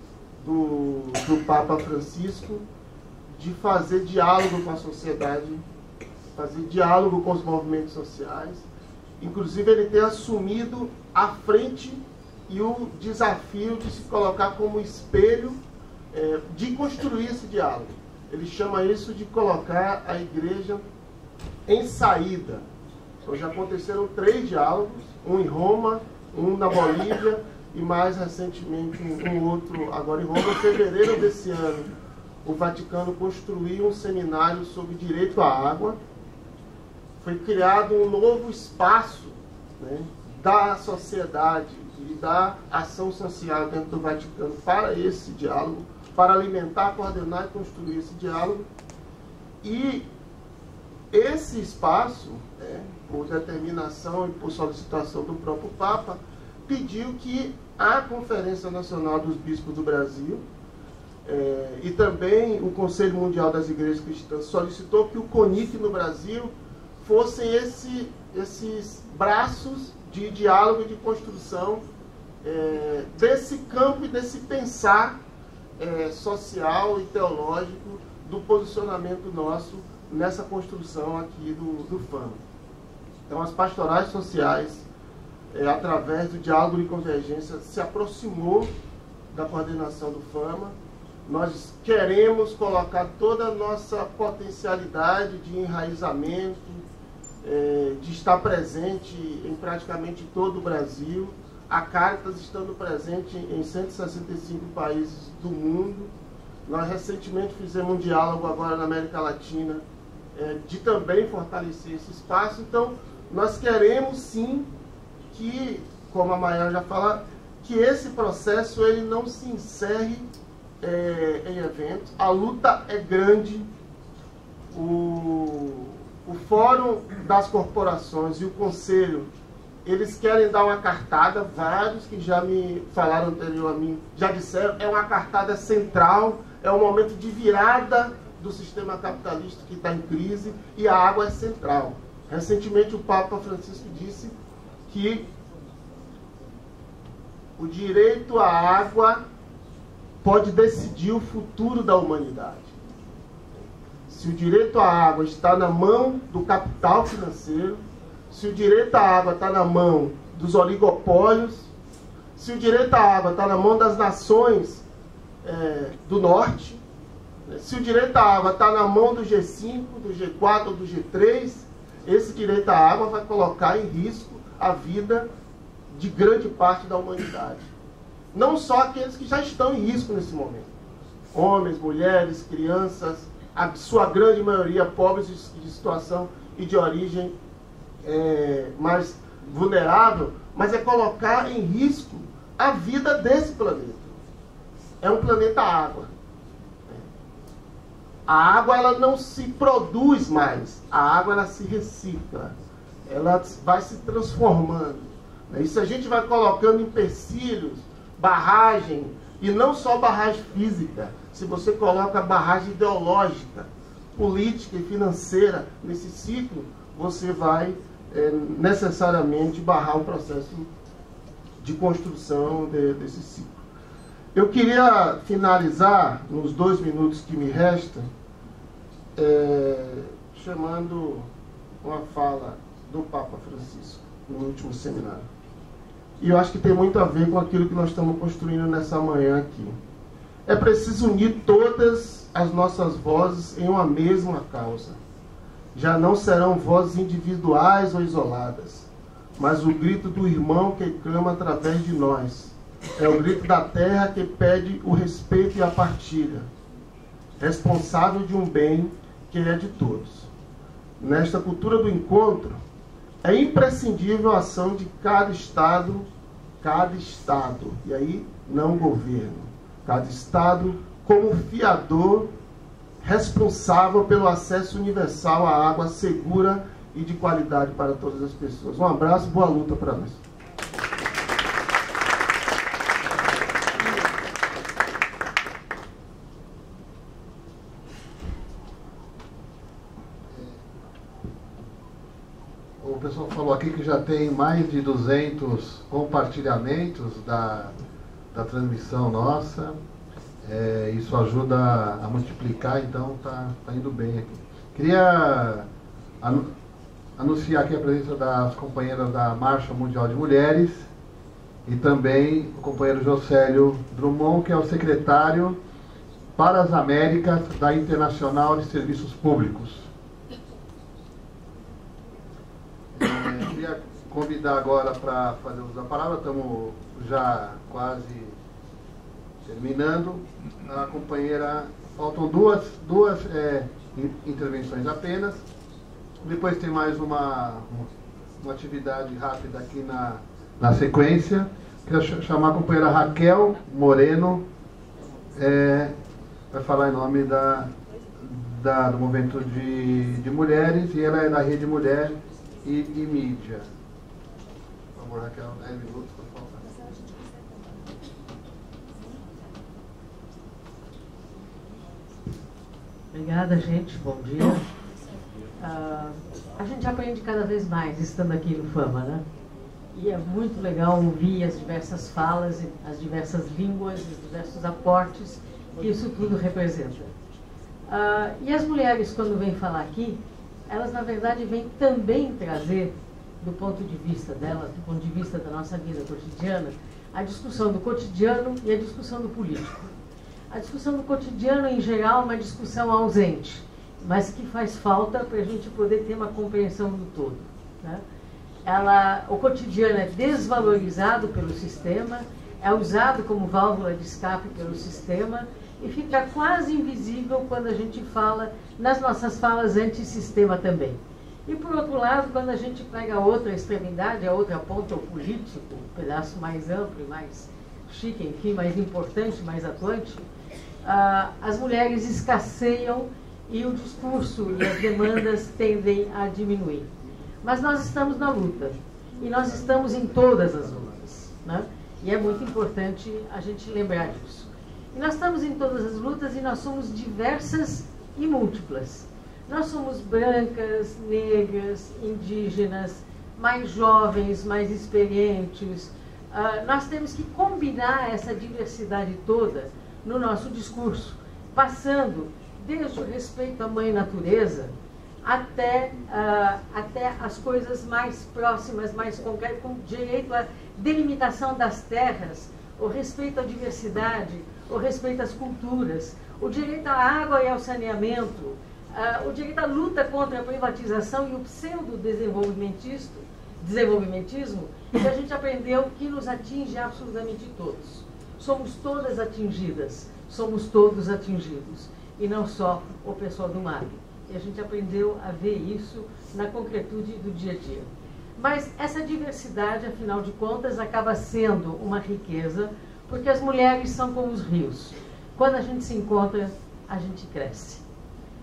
do Papa Francisco de fazer diálogo com a sociedade, fazer diálogo com os movimentos sociais. Inclusive, ele tem assumido a frente e o desafio de se colocar como espelho de construir esse diálogo. Ele chama isso de colocar a igreja em saída. Então, já aconteceram 3 diálogos, um em Roma, um na Bolívia e mais recentemente um outro agora em Roma. Em fevereiro desse ano, o Vaticano construiu um seminário sobre direito à água. Foi criado um novo espaço, né, da sociedade e da ação social dentro do Vaticano para esse diálogo, para alimentar, coordenar e construir esse diálogo. E esse espaço, por determinação e por solicitação do próprio Papa, pediu que a Conferência Nacional dos Bispos do Brasil e também o Conselho Mundial das Igrejas Cristãs solicitou que o CONIC no Brasil fossem esses braços de diálogo e de construção desse campo e desse pensar social e teológico do posicionamento nosso nessa construção aqui do FAMA. Então, as pastorais sociais, através do diálogo e convergência, se aproximou da coordenação do FAMA. Nós queremos colocar toda a nossa potencialidade de enraizamento, de estar presente em praticamente todo o Brasil. A Caritas estando presente em 165 países do mundo. Nós recentemente fizemos um diálogo agora na América Latina, de também fortalecer esse espaço. Então, nós queremos sim que, como a Maiara já falou, que esse processo ele não se encerre em eventos. A luta é grande. O Fórum das Corporações e o Conselho, eles querem dar uma cartada, vários que já me falaram anterior a mim, já disseram, é uma cartada central, é um momento de virada do sistema capitalista que está em crise, e a água é central. Recentemente o Papa Francisco disse que o direito à água pode decidir o futuro da humanidade. Se o direito à água está na mão do capital financeiro, se o direito à água está na mão dos oligopólios, se o direito à água está na mão das nações do norte, se o direito à água está na mão do G5, do G4 ou do G3, esse direito à água vai colocar em risco a vida de grande parte da humanidade. Não só aqueles que já estão em risco nesse momento. Homens, mulheres, crianças, a sua grande maioria pobres de situação e de origem mais vulnerável, mas é colocar em risco a vida desse planeta. É um planeta água. A água ela não se produz mais, a água ela se recicla, ela vai se transformando. E se a gente vai colocando empecilhos, barragem, e não só barragem física, se você coloca barragem ideológica, política e financeira nesse ciclo, você vai necessariamente barrar o processo de construção desse ciclo. Eu queria finalizar, nos 2 minutos que me restam, chamando uma fala do Papa Francisco, no último seminário. E eu acho que tem muito a ver com aquilo que nós estamos construindo nessa manhã aqui. É preciso unir todas as nossas vozes em uma mesma causa. Já não serão vozes individuais ou isoladas, mas o grito do irmão que clama através de nós. É o grito da terra que pede o respeito e a partilha, responsável de um bem que é de todos. Nesta cultura do encontro, é imprescindível a ação de cada Estado, e aí não governo, cada Estado como fiador responsável pelo acesso universal à água segura e de qualidade para todas as pessoas. Um abraço, boa luta para nós. O pessoal falou aqui que já tem mais de 200 compartilhamentos da transmissão nossa. Isso ajuda a multiplicar, então tá indo bem aqui. Queria anunciar aqui a presença das companheiras da Marcha Mundial de Mulheres e também o companheiro Josélio Drummond, que é o secretário para as Américas da Internacional de Serviços Públicos. Queria convidar agora para fazer uso da palavra, estamos já quase terminando. A companheira, faltam duas intervenções apenas. Depois tem mais uma atividade rápida aqui na sequência. Queria chamar a companheira Raquel Moreno, vai falar em nome do movimento de mulheres, e ela é da Rede Mulher e Mídia. Por favor, Raquel, 10 minutos, por favor. Obrigada, gente. Bom dia. A gente aprende cada vez mais estando aqui no Fama, né? E é muito legal ouvir as diversas falas, as diversas línguas, os diversos aportes que isso tudo representa. E as mulheres, quando vêm falar aqui, elas, na verdade, vêm também trazer, do ponto de vista delas, do ponto de vista da nossa vida cotidiana, a discussão do cotidiano e a discussão do político. A discussão do cotidiano, em geral, é uma discussão ausente, mas que faz falta para a gente poder ter uma compreensão do todo, né? O cotidiano é desvalorizado pelo sistema, é usado como válvula de escape pelo sistema e fica quase invisível quando a gente fala nas nossas falas antissistema também. E, por outro lado, quando a gente pega a outra extremidade, a outra ponta, o político, um pedaço mais amplo e mais chique, enfim, mais importante, mais atuante, as mulheres escasseiam e o discurso e as demandas tendem a diminuir. Mas nós estamos na luta, e nós estamos em todas as lutas, né? E é muito importante a gente lembrar disso. E nós estamos em todas as lutas e nós somos diversas e múltiplas. Nós somos brancas, negras, indígenas, mais jovens, mais experientes. Nós temos que combinar essa diversidade toda no nosso discurso, passando desde o respeito à mãe natureza até as coisas mais próximas, mais concretas, com direito à delimitação das terras, o respeito à diversidade, o respeito às culturas, o direito à água e ao saneamento, o direito à luta contra a privatização e o pseudo-desenvolvimentismo, que a gente aprendeu que nos atinge absolutamente todos. Somos todas atingidas, somos todos atingidos, e não só o pessoal do MAG. E a gente aprendeu a ver isso na concretude do dia a dia. Mas essa diversidade, afinal de contas, acaba sendo uma riqueza, porque as mulheres são como os rios. Quando a gente se encontra, a gente cresce.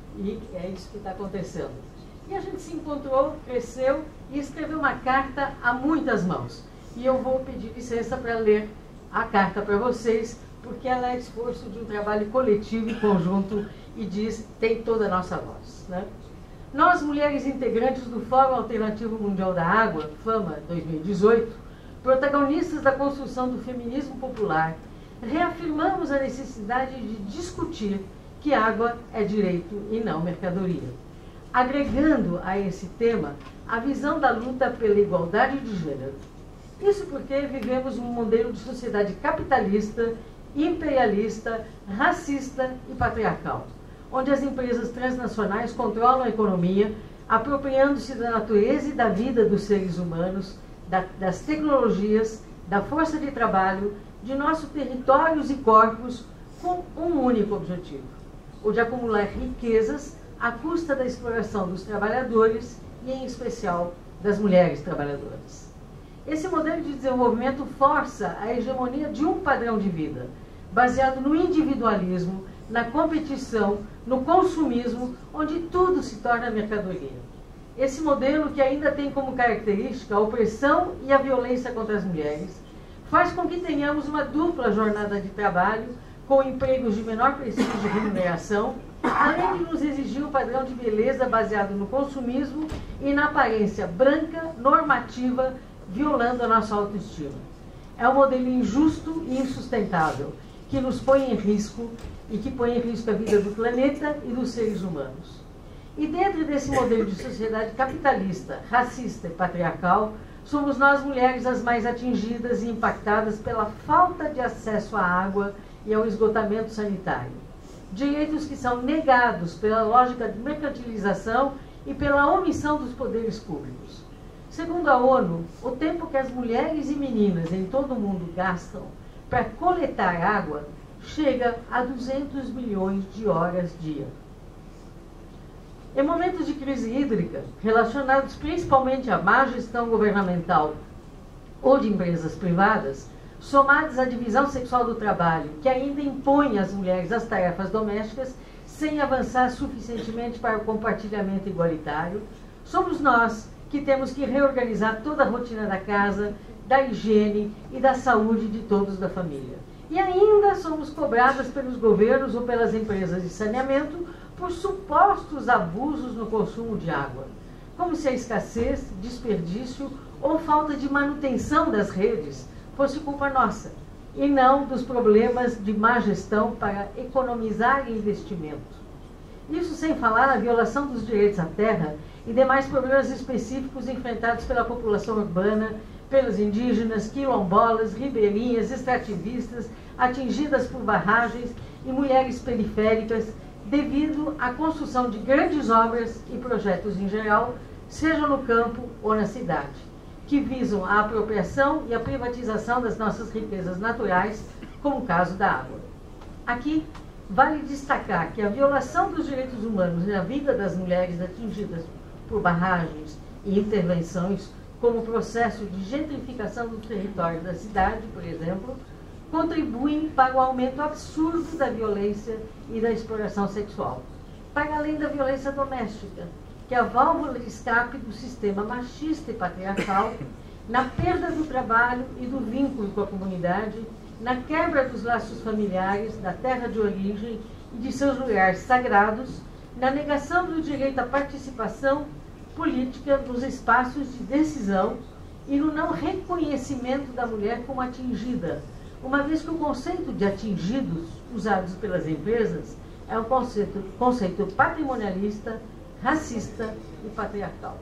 E é isso que está acontecendo. E a gente se encontrou, cresceu e escreveu uma carta a muitas mãos. E eu vou pedir licença para ler a carta para vocês, porque ela é esforço de um trabalho coletivo e conjunto e tem toda a nossa voz, né? Nós, mulheres integrantes do Fórum Alternativo Mundial da Água, FAMA 2018, protagonistas da construção do feminismo popular, reafirmamos a necessidade de discutir que água é direito e não mercadoria, agregando a esse tema a visão da luta pela igualdade de gênero. Isso porque vivemos um modelo de sociedade capitalista, imperialista, racista e patriarcal, onde as empresas transnacionais controlam a economia, apropriando-se da natureza e da vida dos seres humanos, das tecnologias, da força de trabalho, de nossos territórios e corpos, com um único objetivo: o de acumular riquezas à custa da exploração dos trabalhadores e, em especial, das mulheres trabalhadoras. Esse modelo de desenvolvimento força a hegemonia de um padrão de vida, baseado no individualismo, na competição, no consumismo, onde tudo se torna mercadoria. Esse modelo, que ainda tem como característica a opressão e a violência contra as mulheres, faz com que tenhamos uma dupla jornada de trabalho, com empregos de menor prestígio e remuneração, além de nos exigir um padrão de beleza baseado no consumismo e na aparência branca, normativa, violando a nossa autoestima. É um modelo injusto e insustentável, que nos põe em risco e que põe em risco a vida do planeta e dos seres humanos. E dentro desse modelo de sociedade capitalista, racista e patriarcal, somos nós mulheres as mais atingidas e impactadas pela falta de acesso à água e ao esgotamento sanitário. Direitos que são negados pela lógica de mercantilização e pela omissão dos poderes públicos. Segundo a ONU, o tempo que as mulheres e meninas em todo o mundo gastam para coletar água chega a 200 milhões de horas dia. Em momentos de crise hídrica, relacionados principalmente à má gestão governamental ou de empresas privadas, somados à divisão sexual do trabalho, que ainda impõe às mulheres as tarefas domésticas, sem avançar suficientemente para o compartilhamento igualitário, somos nós que temos que reorganizar toda a rotina da casa, da higiene e da saúde de todos da família. E ainda somos cobradas pelos governos ou pelas empresas de saneamento por supostos abusos no consumo de água, como se a escassez, desperdício ou falta de manutenção das redes fosse culpa nossa, e não dos problemas de má gestão para economizar investimento. Isso sem falar na violação dos direitos à terra e demais problemas específicos enfrentados pela população urbana, pelos indígenas, quilombolas, ribeirinhas, extrativistas, atingidas por barragens e mulheres periféricas, devido à construção de grandes obras e projetos em geral, seja no campo ou na cidade, que visam a apropriação e a privatização das nossas riquezas naturais, como o caso da água. Aqui, vale destacar que a violação dos direitos humanos na vida das mulheres atingidas por barragens e intervenções, como o processo de gentrificação do território da cidade, por exemplo, contribuem para o aumento absurdo da violência e da exploração sexual, para além da violência doméstica, que é a válvula de escape do sistema machista e patriarcal, na perda do trabalho e do vínculo com a comunidade, na quebra dos laços familiares, da terra de origem e de seus lugares sagrados, na negação do direito à participação política nos espaços de decisão e no não reconhecimento da mulher como atingida, uma vez que o conceito de atingidos usados pelas empresas é um conceito patrimonialista, racista e patriarcal.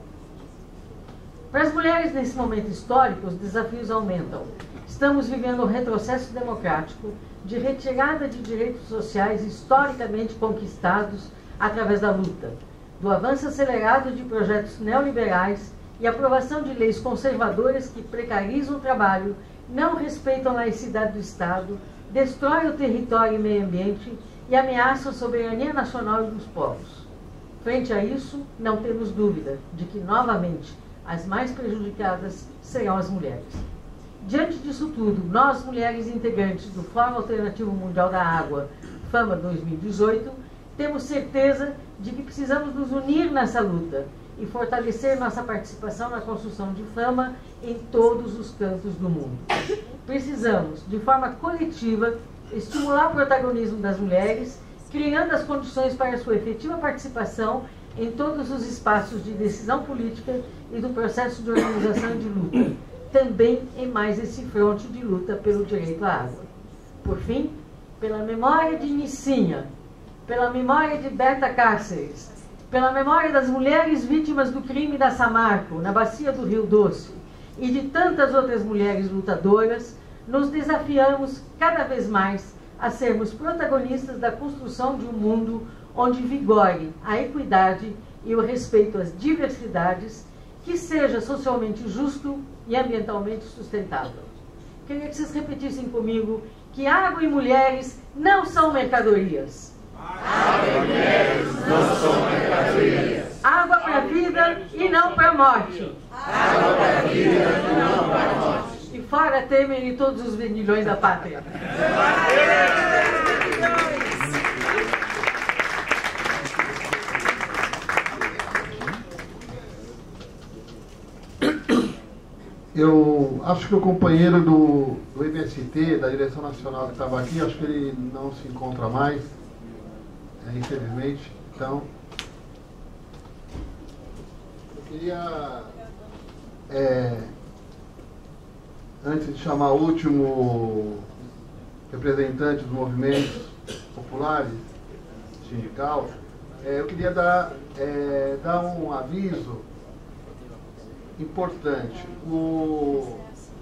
Para as mulheres nesse momento histórico, os desafios aumentam. Estamos vivendo um retrocesso democrático de retirada de direitos sociais historicamente conquistados através da luta, do avanço acelerado de projetos neoliberais e aprovação de leis conservadoras que precarizam o trabalho, não respeitam a laicidade do Estado, destroem o território e meio ambiente e ameaçam a soberania nacional e dos povos. Frente a isso, não temos dúvida de que, novamente, as mais prejudicadas serão as mulheres. Diante disso tudo, nós, mulheres integrantes do Fórum Alternativo Mundial da Água, FAMA 2018, temos certeza de que precisamos nos unir nessa luta e fortalecer nossa participação na construção de fama em todos os cantos do mundo. Precisamos, de forma coletiva, estimular o protagonismo das mulheres, criando as condições para sua efetiva participação em todos os espaços de decisão política e do processo de organização de luta, também em mais esse fronte de luta pelo direito à água. Por fim, pela memória de Nicinha, pela memória de Berta Cáceres, pela memória das mulheres vítimas do crime da Samarco, na bacia do Rio Doce, e de tantas outras mulheres lutadoras, nos desafiamos cada vez mais a sermos protagonistas da construção de um mundo onde vigore a equidade e o respeito às diversidades, que seja socialmente justo e ambientalmente sustentável. Queria que vocês repetissem comigo que água e mulheres não são mercadorias. Água e mulheres não são mercadorias. Água para a vida e não para a morte. Água para a vida e não para a morte. E fora Temer e todos os vendilhões da pátria. Eu acho que o companheiro do MST, da direção nacional que estava aqui, acho que ele não se encontra mais, infelizmente. Então, eu queria, antes de chamar o último representante dos movimentos populares, sindical, eu queria dar um aviso importante. O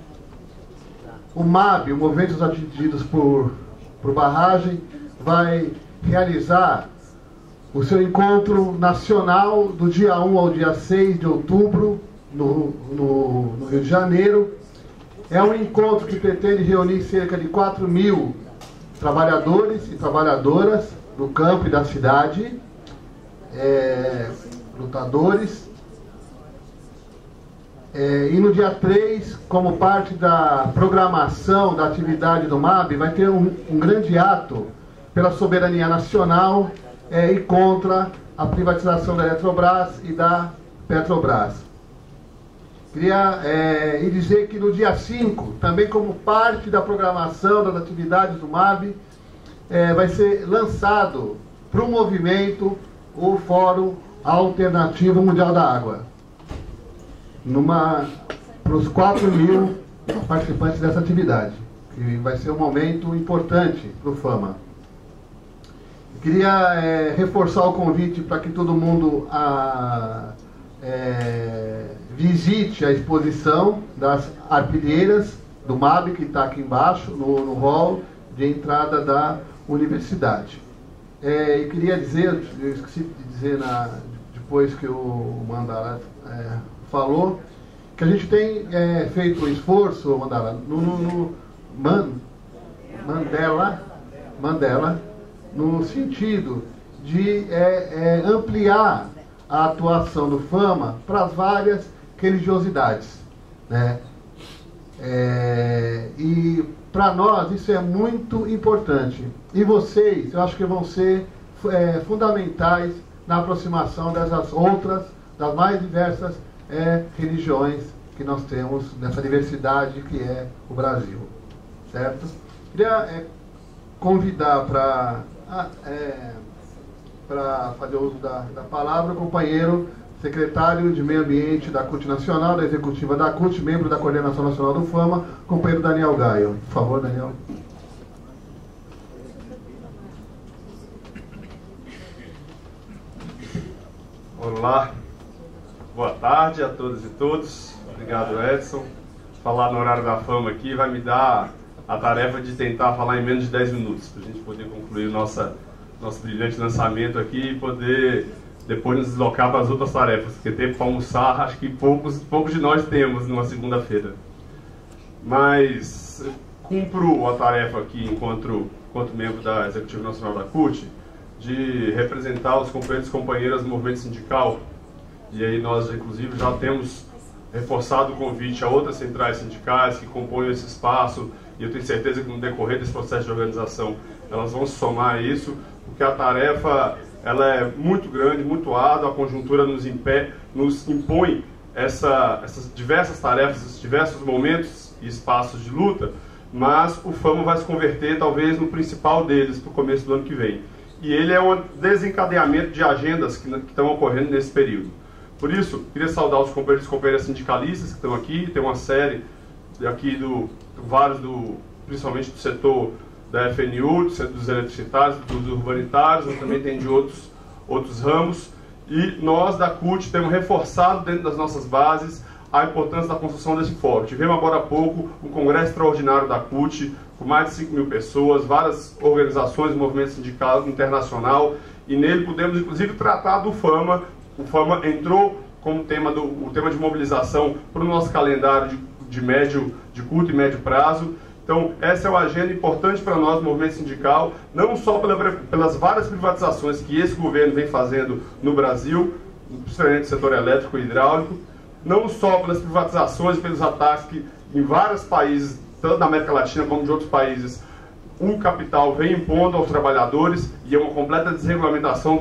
MAB, o Movimento dos Atingidos por Barragem, vai realizar o seu encontro nacional do dia 1 ao dia 6 de outubro no Rio de Janeiro. É um encontro que pretende reunir cerca de 4.000 trabalhadores e trabalhadoras do campo e da cidade, lutadores. E no dia 3, como parte da programação da atividade do MAB, vai ter um grande ato pela soberania nacional e contra a privatização da Eletrobras e da Petrobras. Queria dizer que no dia 5, também como parte da programação das atividades do MAB, vai ser lançado para o movimento o Fórum Alternativo Mundial da Água, para os 4.000 participantes dessa atividade, que vai ser um momento importante para o Fama. Eu queria reforçar o convite para que todo mundo visite a exposição das arpilheiras do MAB, que está aqui embaixo, no hall de entrada da universidade. Eu queria dizer, eu esqueci de dizer depois que o Mandala falou, que a gente tem feito um esforço, Mandala, Mandela, no sentido de ampliar a atuação do Fama para as várias religiosidades, né? E para nós isso é muito importante. E vocês, eu acho que vão ser fundamentais na aproximação dessas outras, das mais diversas religiões que nós temos nessa diversidade que é o Brasil, certo? Queria convidar para fazer uso da palavra o companheiro secretário de Meio Ambiente da CUT Nacional, da executiva da CUT, membro da Coordenação Nacional do Fama, companheiro Daniel Gaio. Por favor, Daniel. Olá. Boa tarde a todas e todos. Obrigado, Edson. Falar no horário da fama aqui vai me dar a tarefa de tentar falar em menos de 10 minutos, para a gente poder concluir o nosso brilhante lançamento aqui e poder depois nos deslocar para as outras tarefas, porque tempo para almoçar acho que poucos de nós temos numa segunda-feira. Mas cumpro a tarefa aqui enquanto membro da Executiva Nacional da CUT de representar os companheiros e companheiras do movimento sindical. E aí nós, inclusive, já temos reforçado o convite a outras centrais sindicais que compõem esse espaço, e eu tenho certeza que no decorrer desse processo de organização elas vão se somar a isso, porque a tarefa ela é muito grande, muito árdua, a conjuntura nos impõe essas diversas tarefas, esses diversos momentos e espaços de luta, mas o FAMA vai se converter talvez no principal deles para o começo do ano que vem. E ele é um desencadeamento de agendas que estão ocorrendo nesse período. Por isso, queria saudar os companheiros e companheiras sindicalistas que estão aqui. Tem uma série aqui vários principalmente do setor da FNU, dos eletricitários, dos urbanitários, mas também tem de outros ramos. E nós da CUT temos reforçado dentro das nossas bases a importância da construção desse fórum. Tivemos agora há pouco um congresso extraordinário da CUT, com mais de 5.000 pessoas, várias organizações, movimento sindical internacional, e nele pudemos inclusive tratar do FAMA. O FAMA entrou como o tema de mobilização para o nosso calendário de curto e médio prazo. Então, essa é uma agenda importante para nós, movimento sindical, não só pelas várias privatizações que esse governo vem fazendo no Brasil, principalmente no setor elétrico e hidráulico, não só pelas privatizações, pelos ataques que em vários países, tanto da América Latina como de outros países, o capital vem impondo aos trabalhadores, e é uma completa desregulamentação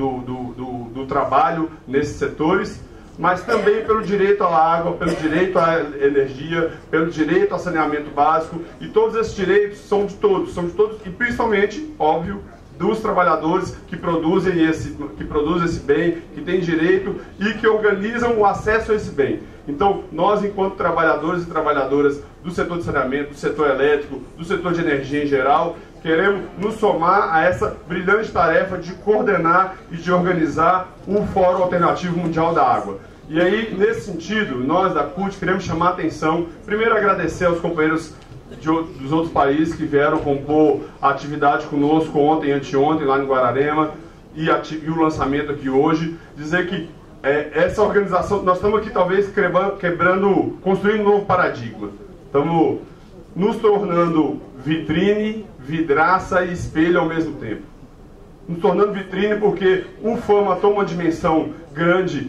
do trabalho nesses setores, mas também pelo direito à água, pelo direito à energia, pelo direito ao saneamento básico, e todos esses direitos são de todos, e principalmente, óbvio, dos trabalhadores que produzem esse bem, que têm direito e que organizam o acesso a esse bem. Então, nós, enquanto trabalhadores e trabalhadoras do setor de saneamento, do setor elétrico, do setor de energia em geral, queremos nos somar a essa brilhante tarefa de coordenar e de organizar o Fórum Alternativo Mundial da Água. E aí, nesse sentido, nós da CUT queremos chamar a atenção, primeiro agradecer aos companheiros dos outros países que vieram compor a atividade conosco ontem e anteontem lá em Guararema, e o lançamento aqui hoje, dizer que essa organização, nós estamos aqui talvez construindo um novo paradigma. Estamos nos tornando vitrine, vidraça e espelho ao mesmo tempo. Nos tornando vitrine porque o FAMA toma uma dimensão grande,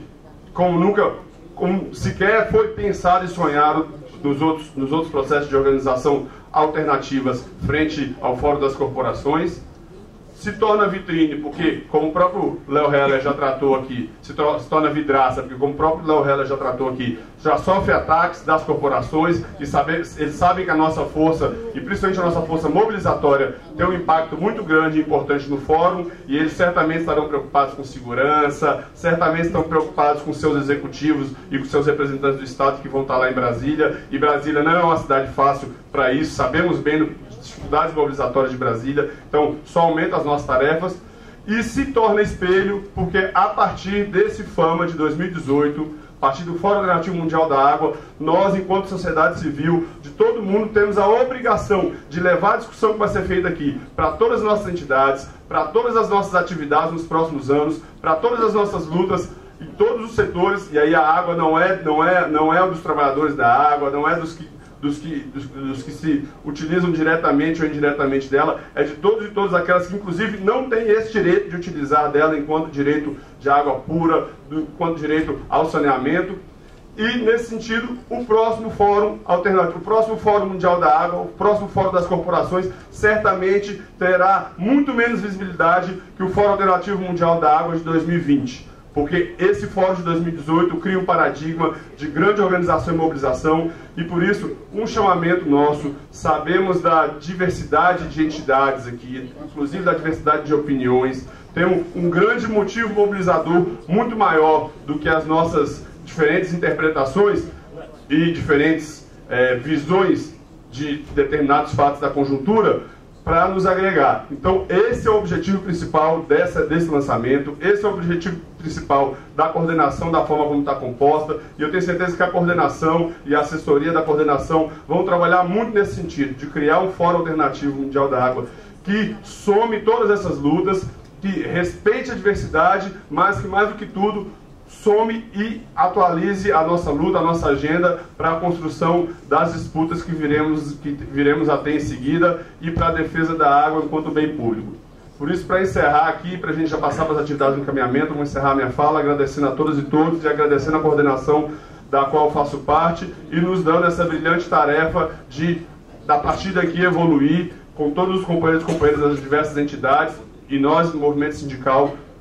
como sequer foi pensado e sonhado nos outros processos de organização alternativas frente ao Fórum das Corporações. Se torna vitrine porque, como o próprio Léo Heller já tratou aqui, se torna vidraça porque, como o próprio Léo Heller já tratou aqui, já sofre ataques das corporações, e eles sabem que a nossa força, e principalmente a nossa força mobilizatória, tem um impacto muito grande e importante no fórum, e eles certamente estarão preocupados com segurança, certamente estão preocupados com seus executivos e com seus representantes do Estado que vão estar lá em Brasília, e Brasília não é uma cidade fácil para isso, sabemos bem dificuldades mobilizatórias de Brasília, então só aumenta as nossas tarefas, e se torna espelho porque a partir desse FAMA de 2018, a partir do Fórum Alternativo Mundial da Água, nós, enquanto sociedade civil, de todo mundo, temos a obrigação de levar a discussão que vai ser feita aqui para todas as nossas entidades, para todas as nossas atividades nos próximos anos, para todas as nossas lutas em todos os setores, e aí a água não é dos trabalhadores da água, não é dos que se utilizam diretamente ou indiretamente dela, é de todos e todas aquelas que inclusive não têm esse direito de utilizar dela enquanto direito de água pura, enquanto direito ao saneamento. E nesse sentido, o próximo Fórum Alternativo, o próximo Fórum Mundial da Água, o próximo Fórum das Corporações, certamente terá muito menos visibilidade que o Fórum Alternativo Mundial da Água de 2020. Porque esse Fórum de 2018 cria um paradigma de grande organização e mobilização, e por isso, um chamamento nosso, sabemos da diversidade de entidades aqui, inclusive da diversidade de opiniões, temos um grande motivo mobilizador muito maior do que as nossas diferentes interpretações e diferentes visões de determinados fatos da conjuntura, para nos agregar. Então, esse é o objetivo principal desse lançamento, esse é o objetivo principal da coordenação, da forma como está composta, e eu tenho certeza que a coordenação e a assessoria da coordenação vão trabalhar muito nesse sentido, de criar um Fórum Alternativo Mundial da Água que some todas essas lutas, que respeite a diversidade, mas que, mais do que tudo, some e atualize a nossa luta, a nossa agenda para a construção das disputas que viremos a ter em seguida e para a defesa da água enquanto bem público. Por isso, para encerrar aqui, para a gente já passar para as atividades de encaminhamento, vou encerrar minha fala agradecendo a todas e todos e agradecendo a coordenação da qual faço parte e nos dando essa brilhante tarefa de, a partir daqui, evoluir com todos os companheiros e companheiras das diversas entidades e nós, no movimento sindical,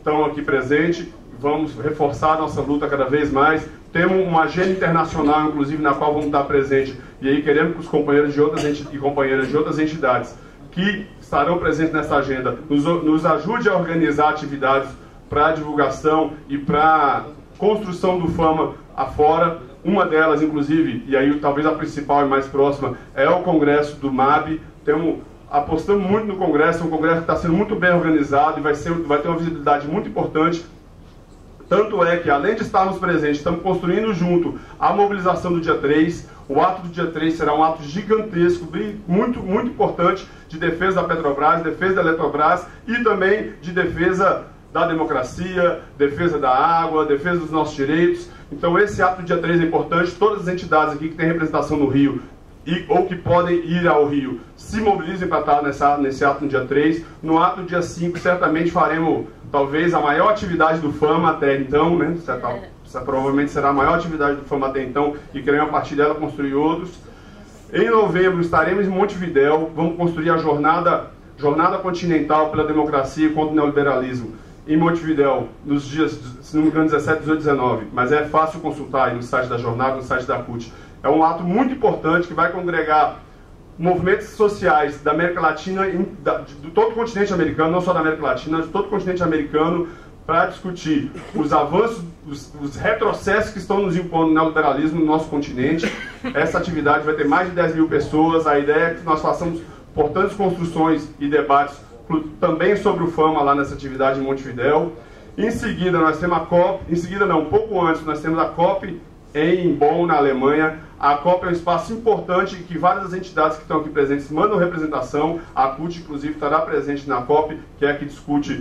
estão aqui presentes. Vamos reforçar a nossa luta cada vez mais. Temos uma agenda internacional, inclusive, na qual vamos estar presentes. E aí queremos que os companheiros de outras e companheiras de outras entidades que estarão presentes nessa agenda nos ajude a organizar atividades para divulgação e para construção do Fama afora. Uma delas, inclusive, e aí talvez a principal e mais próxima, é o Congresso do MAB. Apostamos muito no Congresso, é um congresso que está sendo muito bem organizado e vai ter uma visibilidade muito importante. Tanto é que, além de estarmos presentes, estamos construindo junto a mobilização do dia 3. O ato do dia 3 será um ato gigantesco, muito, muito importante, de defesa da Petrobras, defesa da Eletrobras e também de defesa da democracia, defesa da água, defesa dos nossos direitos. Então esse ato do dia 3 é importante. Todas as entidades aqui que têm representação no Rio ou que podem ir ao Rio se mobilizem para estar nesse ato no dia 3. No ato do dia 5 certamente faremos talvez a maior atividade do Fama até então, né? Essa provavelmente será a maior atividade do Fama até então e queremos a partir dela construir outros. Em novembro estaremos em Montevidéu, vamos construir a jornada continental pela democracia contra o neoliberalismo em Montevidéu, nos dias, se não me engano, 17, 18, 19, mas é fácil consultar aí no site da jornada, no site da CUT. É um ato muito importante que vai congregar movimentos sociais da América Latina, de todo o continente americano, não só da América Latina, de todo o continente americano, para discutir os avanços, os retrocessos que estão nos impondo no neoliberalismo no nosso continente. Essa atividade vai ter mais de 10 mil pessoas. A ideia é que nós façamos importantes construções e debates também sobre o Fama lá nessa atividade em Montevidéu. Em seguida, nós temos a COP, um pouco antes, nós temos a COP em Bonn, na Alemanha. A COP é um espaço importante que várias das entidades que estão aqui presentes mandam representação. A CUT, inclusive, estará presente na COP, que é a que discute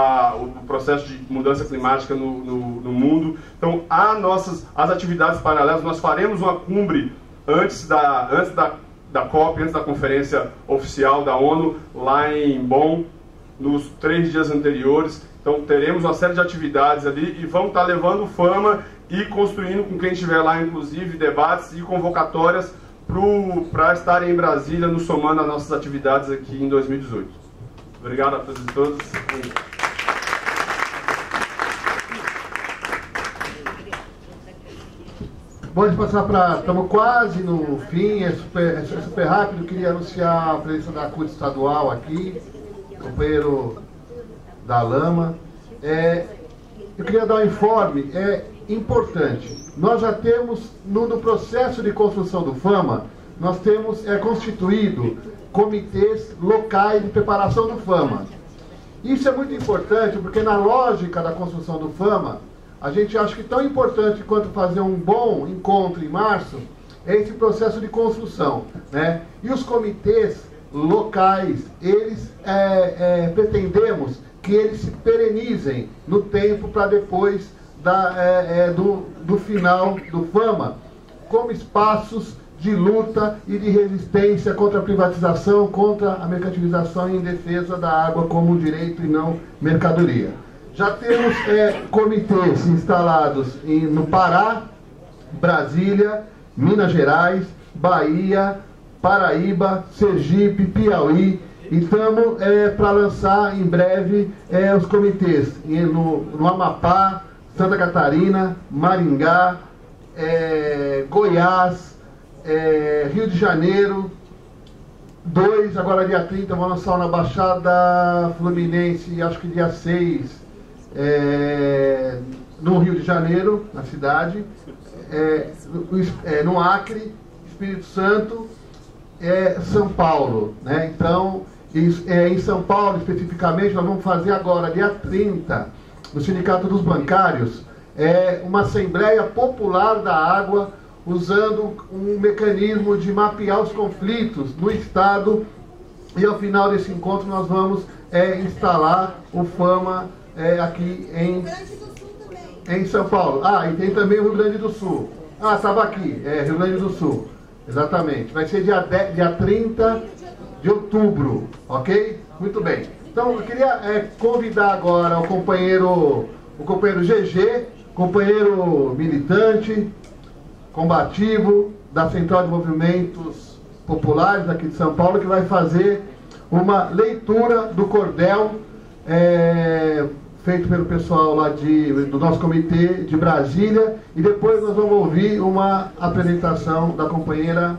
o processo de mudança climática no mundo. Então, as atividades paralelas, nós faremos uma cumbre antes da COP, antes da conferência oficial da ONU, lá em Bonn, nos 3 dias anteriores. Então, teremos uma série de atividades ali e vamos estar levando Fama e construindo com quem estiver lá, inclusive, debates e convocatórias para estarem em Brasília, nos somando às nossas atividades aqui em 2018. Obrigado a todos e todas. Pode passar para... Estamos quase no fim, é super rápido. Queria anunciar a presença da CUT estadual aqui, companheiro da Lama. Eu queria dar um informe, importante. Nós já temos, no processo de construção do Fama, nós temos constituído comitês locais de preparação do Fama. Isso é muito importante, porque na lógica da construção do Fama, a gente acha que tão importante quanto fazer um bom encontro em março é esse processo de construção, né? E os comitês locais, eles pretendemos que eles se perenizem no tempo para depois do final do Fama, como espaços de luta e de resistência contra a privatização, contra a mercantilização e em defesa da água como direito e não mercadoria. Já temos comitês instalados no Pará, Brasília, Minas Gerais, Bahia, Paraíba, Sergipe, Piauí. E estamos para lançar em breve os comitês no Amapá, Santa Catarina, Maringá, Goiás, Rio de Janeiro. 2, agora dia 30, vamos lançar na Baixada Fluminense, acho que dia 6, no Rio de Janeiro, na cidade, no Acre, Espírito Santo, São Paulo, né? Então, em São Paulo, especificamente, nós vamos fazer agora, dia 30, no Sindicato dos Bancários, uma Assembleia Popular da Água, usando um mecanismo de mapear os conflitos no Estado, e ao final desse encontro nós vamos instalar o Fama aqui em São Paulo. E tem também o Rio Grande do Sul. Estava aqui, Rio Grande do Sul, exatamente. Vai ser dia 30 de outubro, ok? Muito bem. Então, eu queria convidar agora o companheiro GG, companheiro militante, combativo da Central de Movimentos Populares aqui de São Paulo, que vai fazer uma leitura do cordel feito pelo pessoal lá do nosso comitê de Brasília, e depois nós vamos ouvir uma apresentação da companheira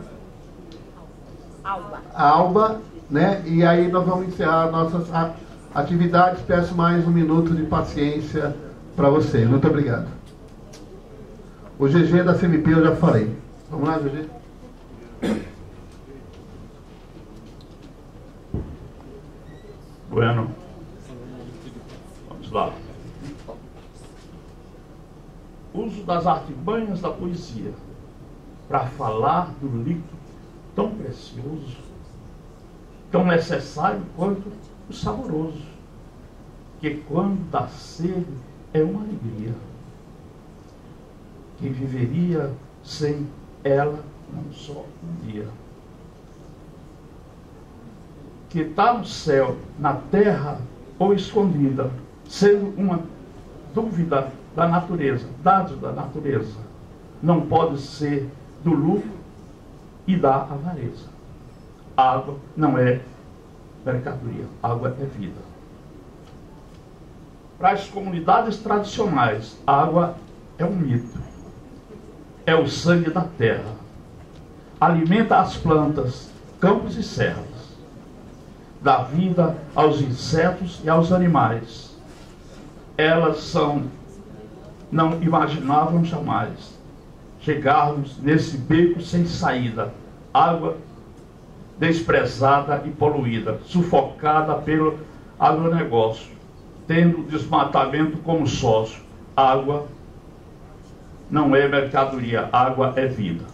Alba, né? E aí nós vamos encerrar nossas atividades. Peço mais um minuto de paciência para vocês. Muito obrigado. O GG da CMP eu já falei. Vamos lá, GG. Bueno, vamos lá. Uso das artimanhas da poesia para falar do líquido tão precioso, tão necessário quanto o saboroso, que quando dá sede é uma alegria. Quem viveria sem ela não só um dia. Que está no céu, na terra ou escondida, sendo uma dúvida da natureza, dado da natureza, não pode ser do lucro e da avareza. Água não é mercadoria, água é vida. Para as comunidades tradicionais, água é um mito, é o sangue da terra, alimenta as plantas, campos e serras, dá vida aos insetos e aos animais. Elas não imaginavam jamais chegarmos nesse beco sem saída, água desprezada e poluída, sufocada pelo agronegócio, tendo desmatamento como sócio. Água não é mercadoria, água é vida.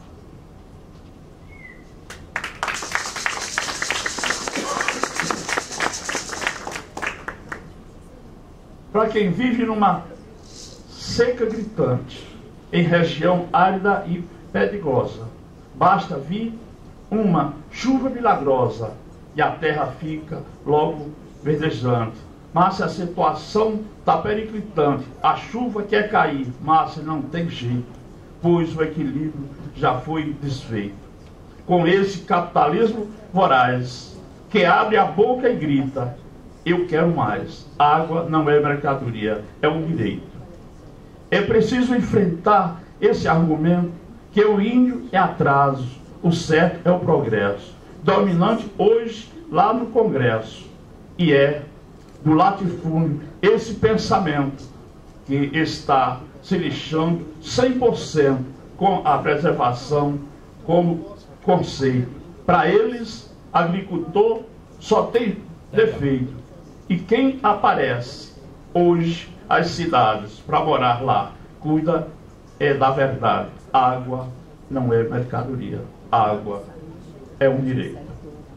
Para quem vive numa seca gritante, em região árida e pedregosa, basta vir uma chuva milagrosa e a terra fica logo verdejante. Mas se a situação está periclitante, a chuva quer cair, mas não tem jeito, pois o equilíbrio já foi desfeito. Com esse capitalismo voraz, que abre a boca e grita: eu quero mais. Água não é mercadoria, é um direito. É preciso enfrentar esse argumento que o índio é atraso, o certo é o progresso. Dominante hoje lá no Congresso. E é do latifúndio esse pensamento que está se lixando 100% com a preservação como conceito. Para eles, agricultor só tem defeito. E quem aparece hoje às cidades para morar lá, cuida da verdade. Água não é mercadoria. Água é um direito.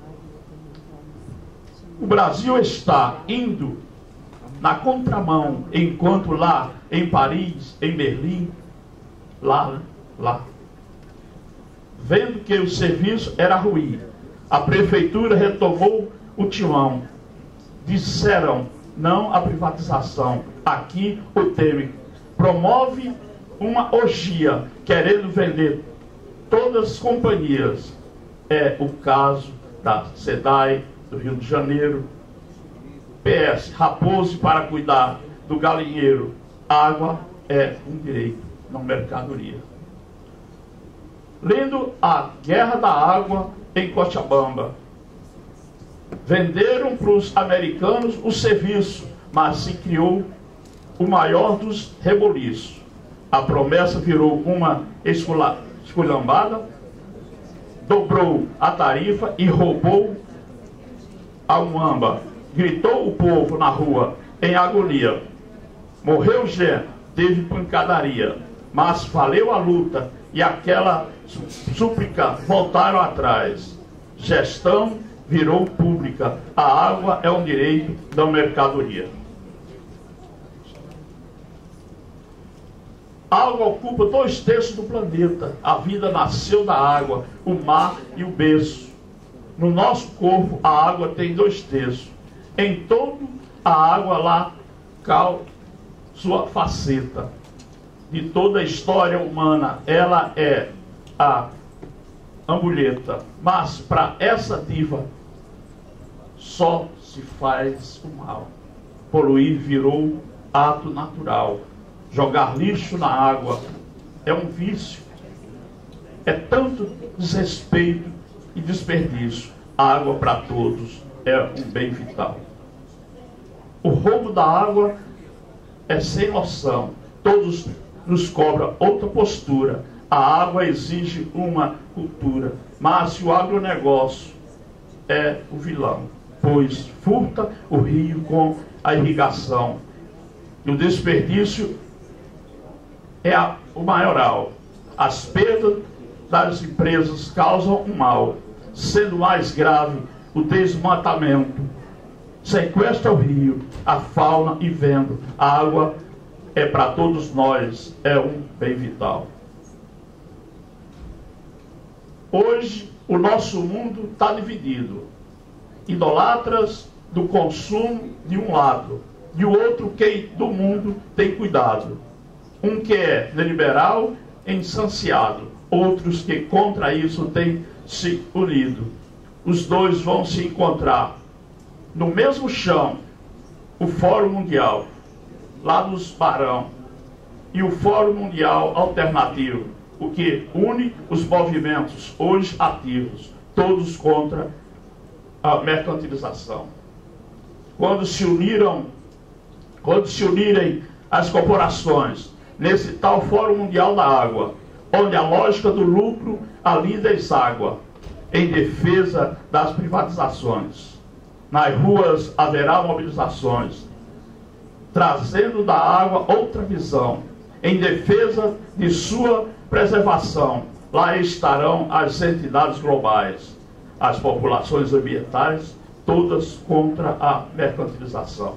O Brasil está indo na contramão, enquanto lá em Paris, em Berlim, lá, vendo que o serviço era ruim, a prefeitura retomou o timão. Disseram não à privatização. Aqui o Temer promove uma orgia, querendo vender todas as companhias. É o caso da SEDAI, do Rio de Janeiro. PS, Raposo para cuidar do galinheiro. Água é um direito, não mercadoria. Lendo A Guerra da Água em Cochabamba. Venderam para os americanos o serviço, mas se criou o maior dos reboliços. A promessa virou uma esculhambada, dobrou a tarifa e roubou a muamba. Gritou o povo na rua em agonia. Morreu gente, teve pancadaria, mas valeu a luta e aquela súplica voltaram atrás. Gestão virou pública. A água é um direito, não mercadoria. A água ocupa 2/3 do planeta. A vida nasceu da água, o mar e o berço. No nosso corpo, a água tem 2/3. Em todo a água lá cal sua faceta. De toda a história humana, ela é a ampulheta. Mas para essa diva só se faz o mal. Poluir virou ato natural. Jogar lixo na água é um vício. É tanto desrespeito e desperdício. A água para todos é um bem vital. O roubo da água é sem noção. Todos nos cobram outra postura. A água exige uma cultura. Mas se o agronegócio é o vilão, pois furta o rio com a irrigação. E o desperdício é o maioral. As perdas das empresas causam um mal, sendo mais grave o desmatamento. Sequestra o rio, a fauna e vendo. A água é para todos nós, é um bem vital. Hoje, o nosso mundo está dividido. Idolatras do consumo de um lado, e o outro que do mundo tem cuidado. Um que é liberal e insaciado, outros que contra isso têm se unido. Os dois vão se encontrar no mesmo chão, o Fórum Mundial, lá nos Barão, e o Fórum Mundial Alternativo, o que une os movimentos hoje ativos, todos contra a mercantilização. Quando se unirem as corporações nesse tal Fórum Mundial da Água, onde a lógica do lucro ali deságua, em defesa das privatizações. Nas ruas haverá mobilizações, trazendo da água outra visão, em defesa de sua preservação. Lá estarão as entidades globais, as populações ambientais, todas contra a mercantilização.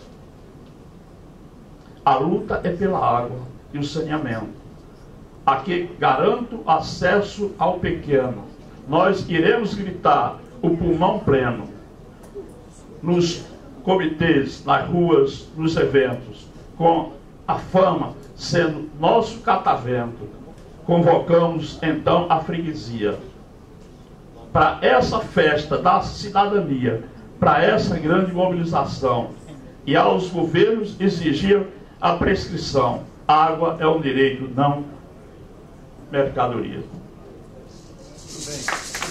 A luta é pela água e o saneamento. Aqui garanto acesso ao pequeno. Nós iremos gritar o pulmão pleno nos comitês, nas ruas, nos eventos, com a fama sendo nosso catavento. Convocamos então a freguesia para essa festa da cidadania, para essa grande mobilização, e aos governos exigir a prescrição. A água é um direito, não mercadoria. Tudo bem.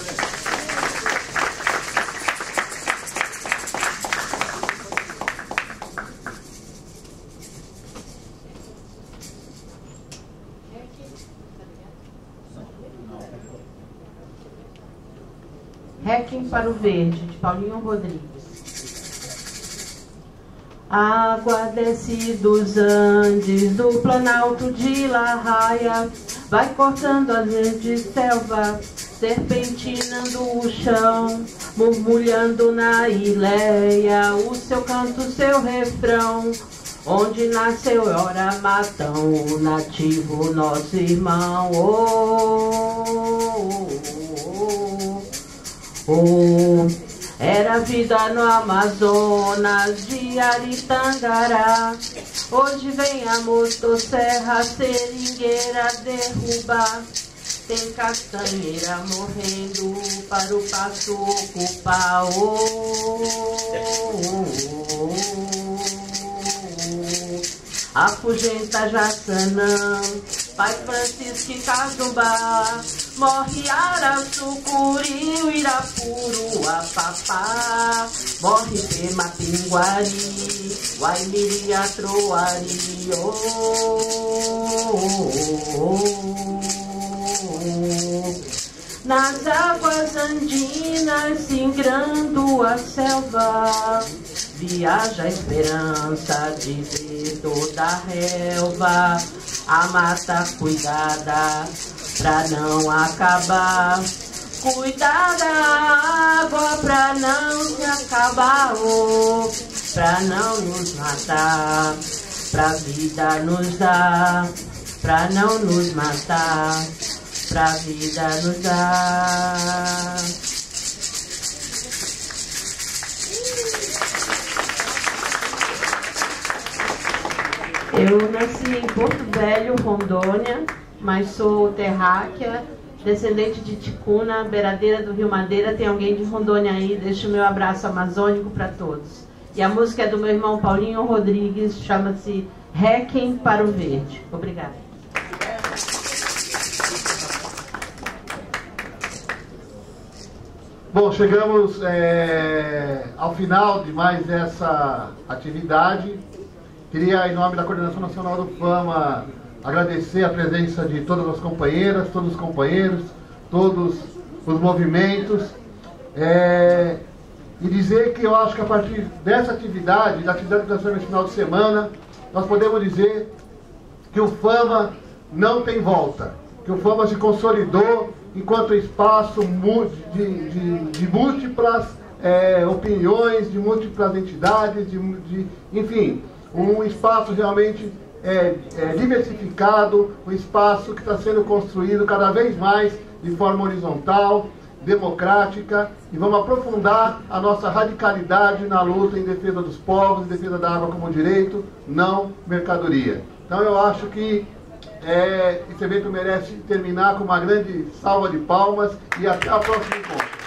Requiem para o Verde, de Paulinho Rodrigues. A água desce dos Andes, do Planalto de La Raia, vai cortando as verdes selvas, serpentinando o chão, murmulhando na Ileia o seu canto, seu refrão. Onde nasceu Ora Matão, o nativo, nosso irmão. Era vida no Amazonas de Aritangará. Hoje vem a motosserra, seringueira derrubar. Tem castanheira morrendo para o pasto ocupar. Afugenta Jaçanã, Pai Francisco e Cajubá. Morre Araçucuri, Irapuru, Apapá. Morre Pema, Pinguari, Guaimiri, Atroari. Nas águas andinas, singrando a selva, viaja a esperança de ver toda a relva. A mata cuidada pra não acabar. Cuidar da água pra não se acabar, pra não nos matar, pra vida nos dar, pra não nos matar, pra vida nos dar. Eu nasci em Porto Velho, Rondônia, mas sou terráquea, descendente de Ticuna, beiradeira do Rio Madeira. Tem alguém de Rondônia aí? Deixo o meu abraço amazônico para todos. E a música é do meu irmão Paulinho Rodrigues, chama-se Requiem para o Verde. Obrigada. Bom, chegamos ao final de mais essa atividade. Queria, em nome da Coordenação Nacional do Fama, agradecer a presença de todas as companheiras, todos os companheiros, todos os movimentos, e dizer que eu acho que a partir dessa atividade, da atividade que nós fizemos no final de semana, nós podemos dizer que o Fama não tem volta, que o Fama se consolidou enquanto espaço de múltiplas opiniões, de múltiplas entidades, enfim, um espaço realmente diversificado, um espaço que está sendo construído cada vez mais de forma horizontal, democrática, e vamos aprofundar a nossa radicalidade na luta em defesa dos povos, em defesa da água como direito, não mercadoria. Então eu acho que esse evento merece terminar com uma grande salva de palmas e até a próxima encontro.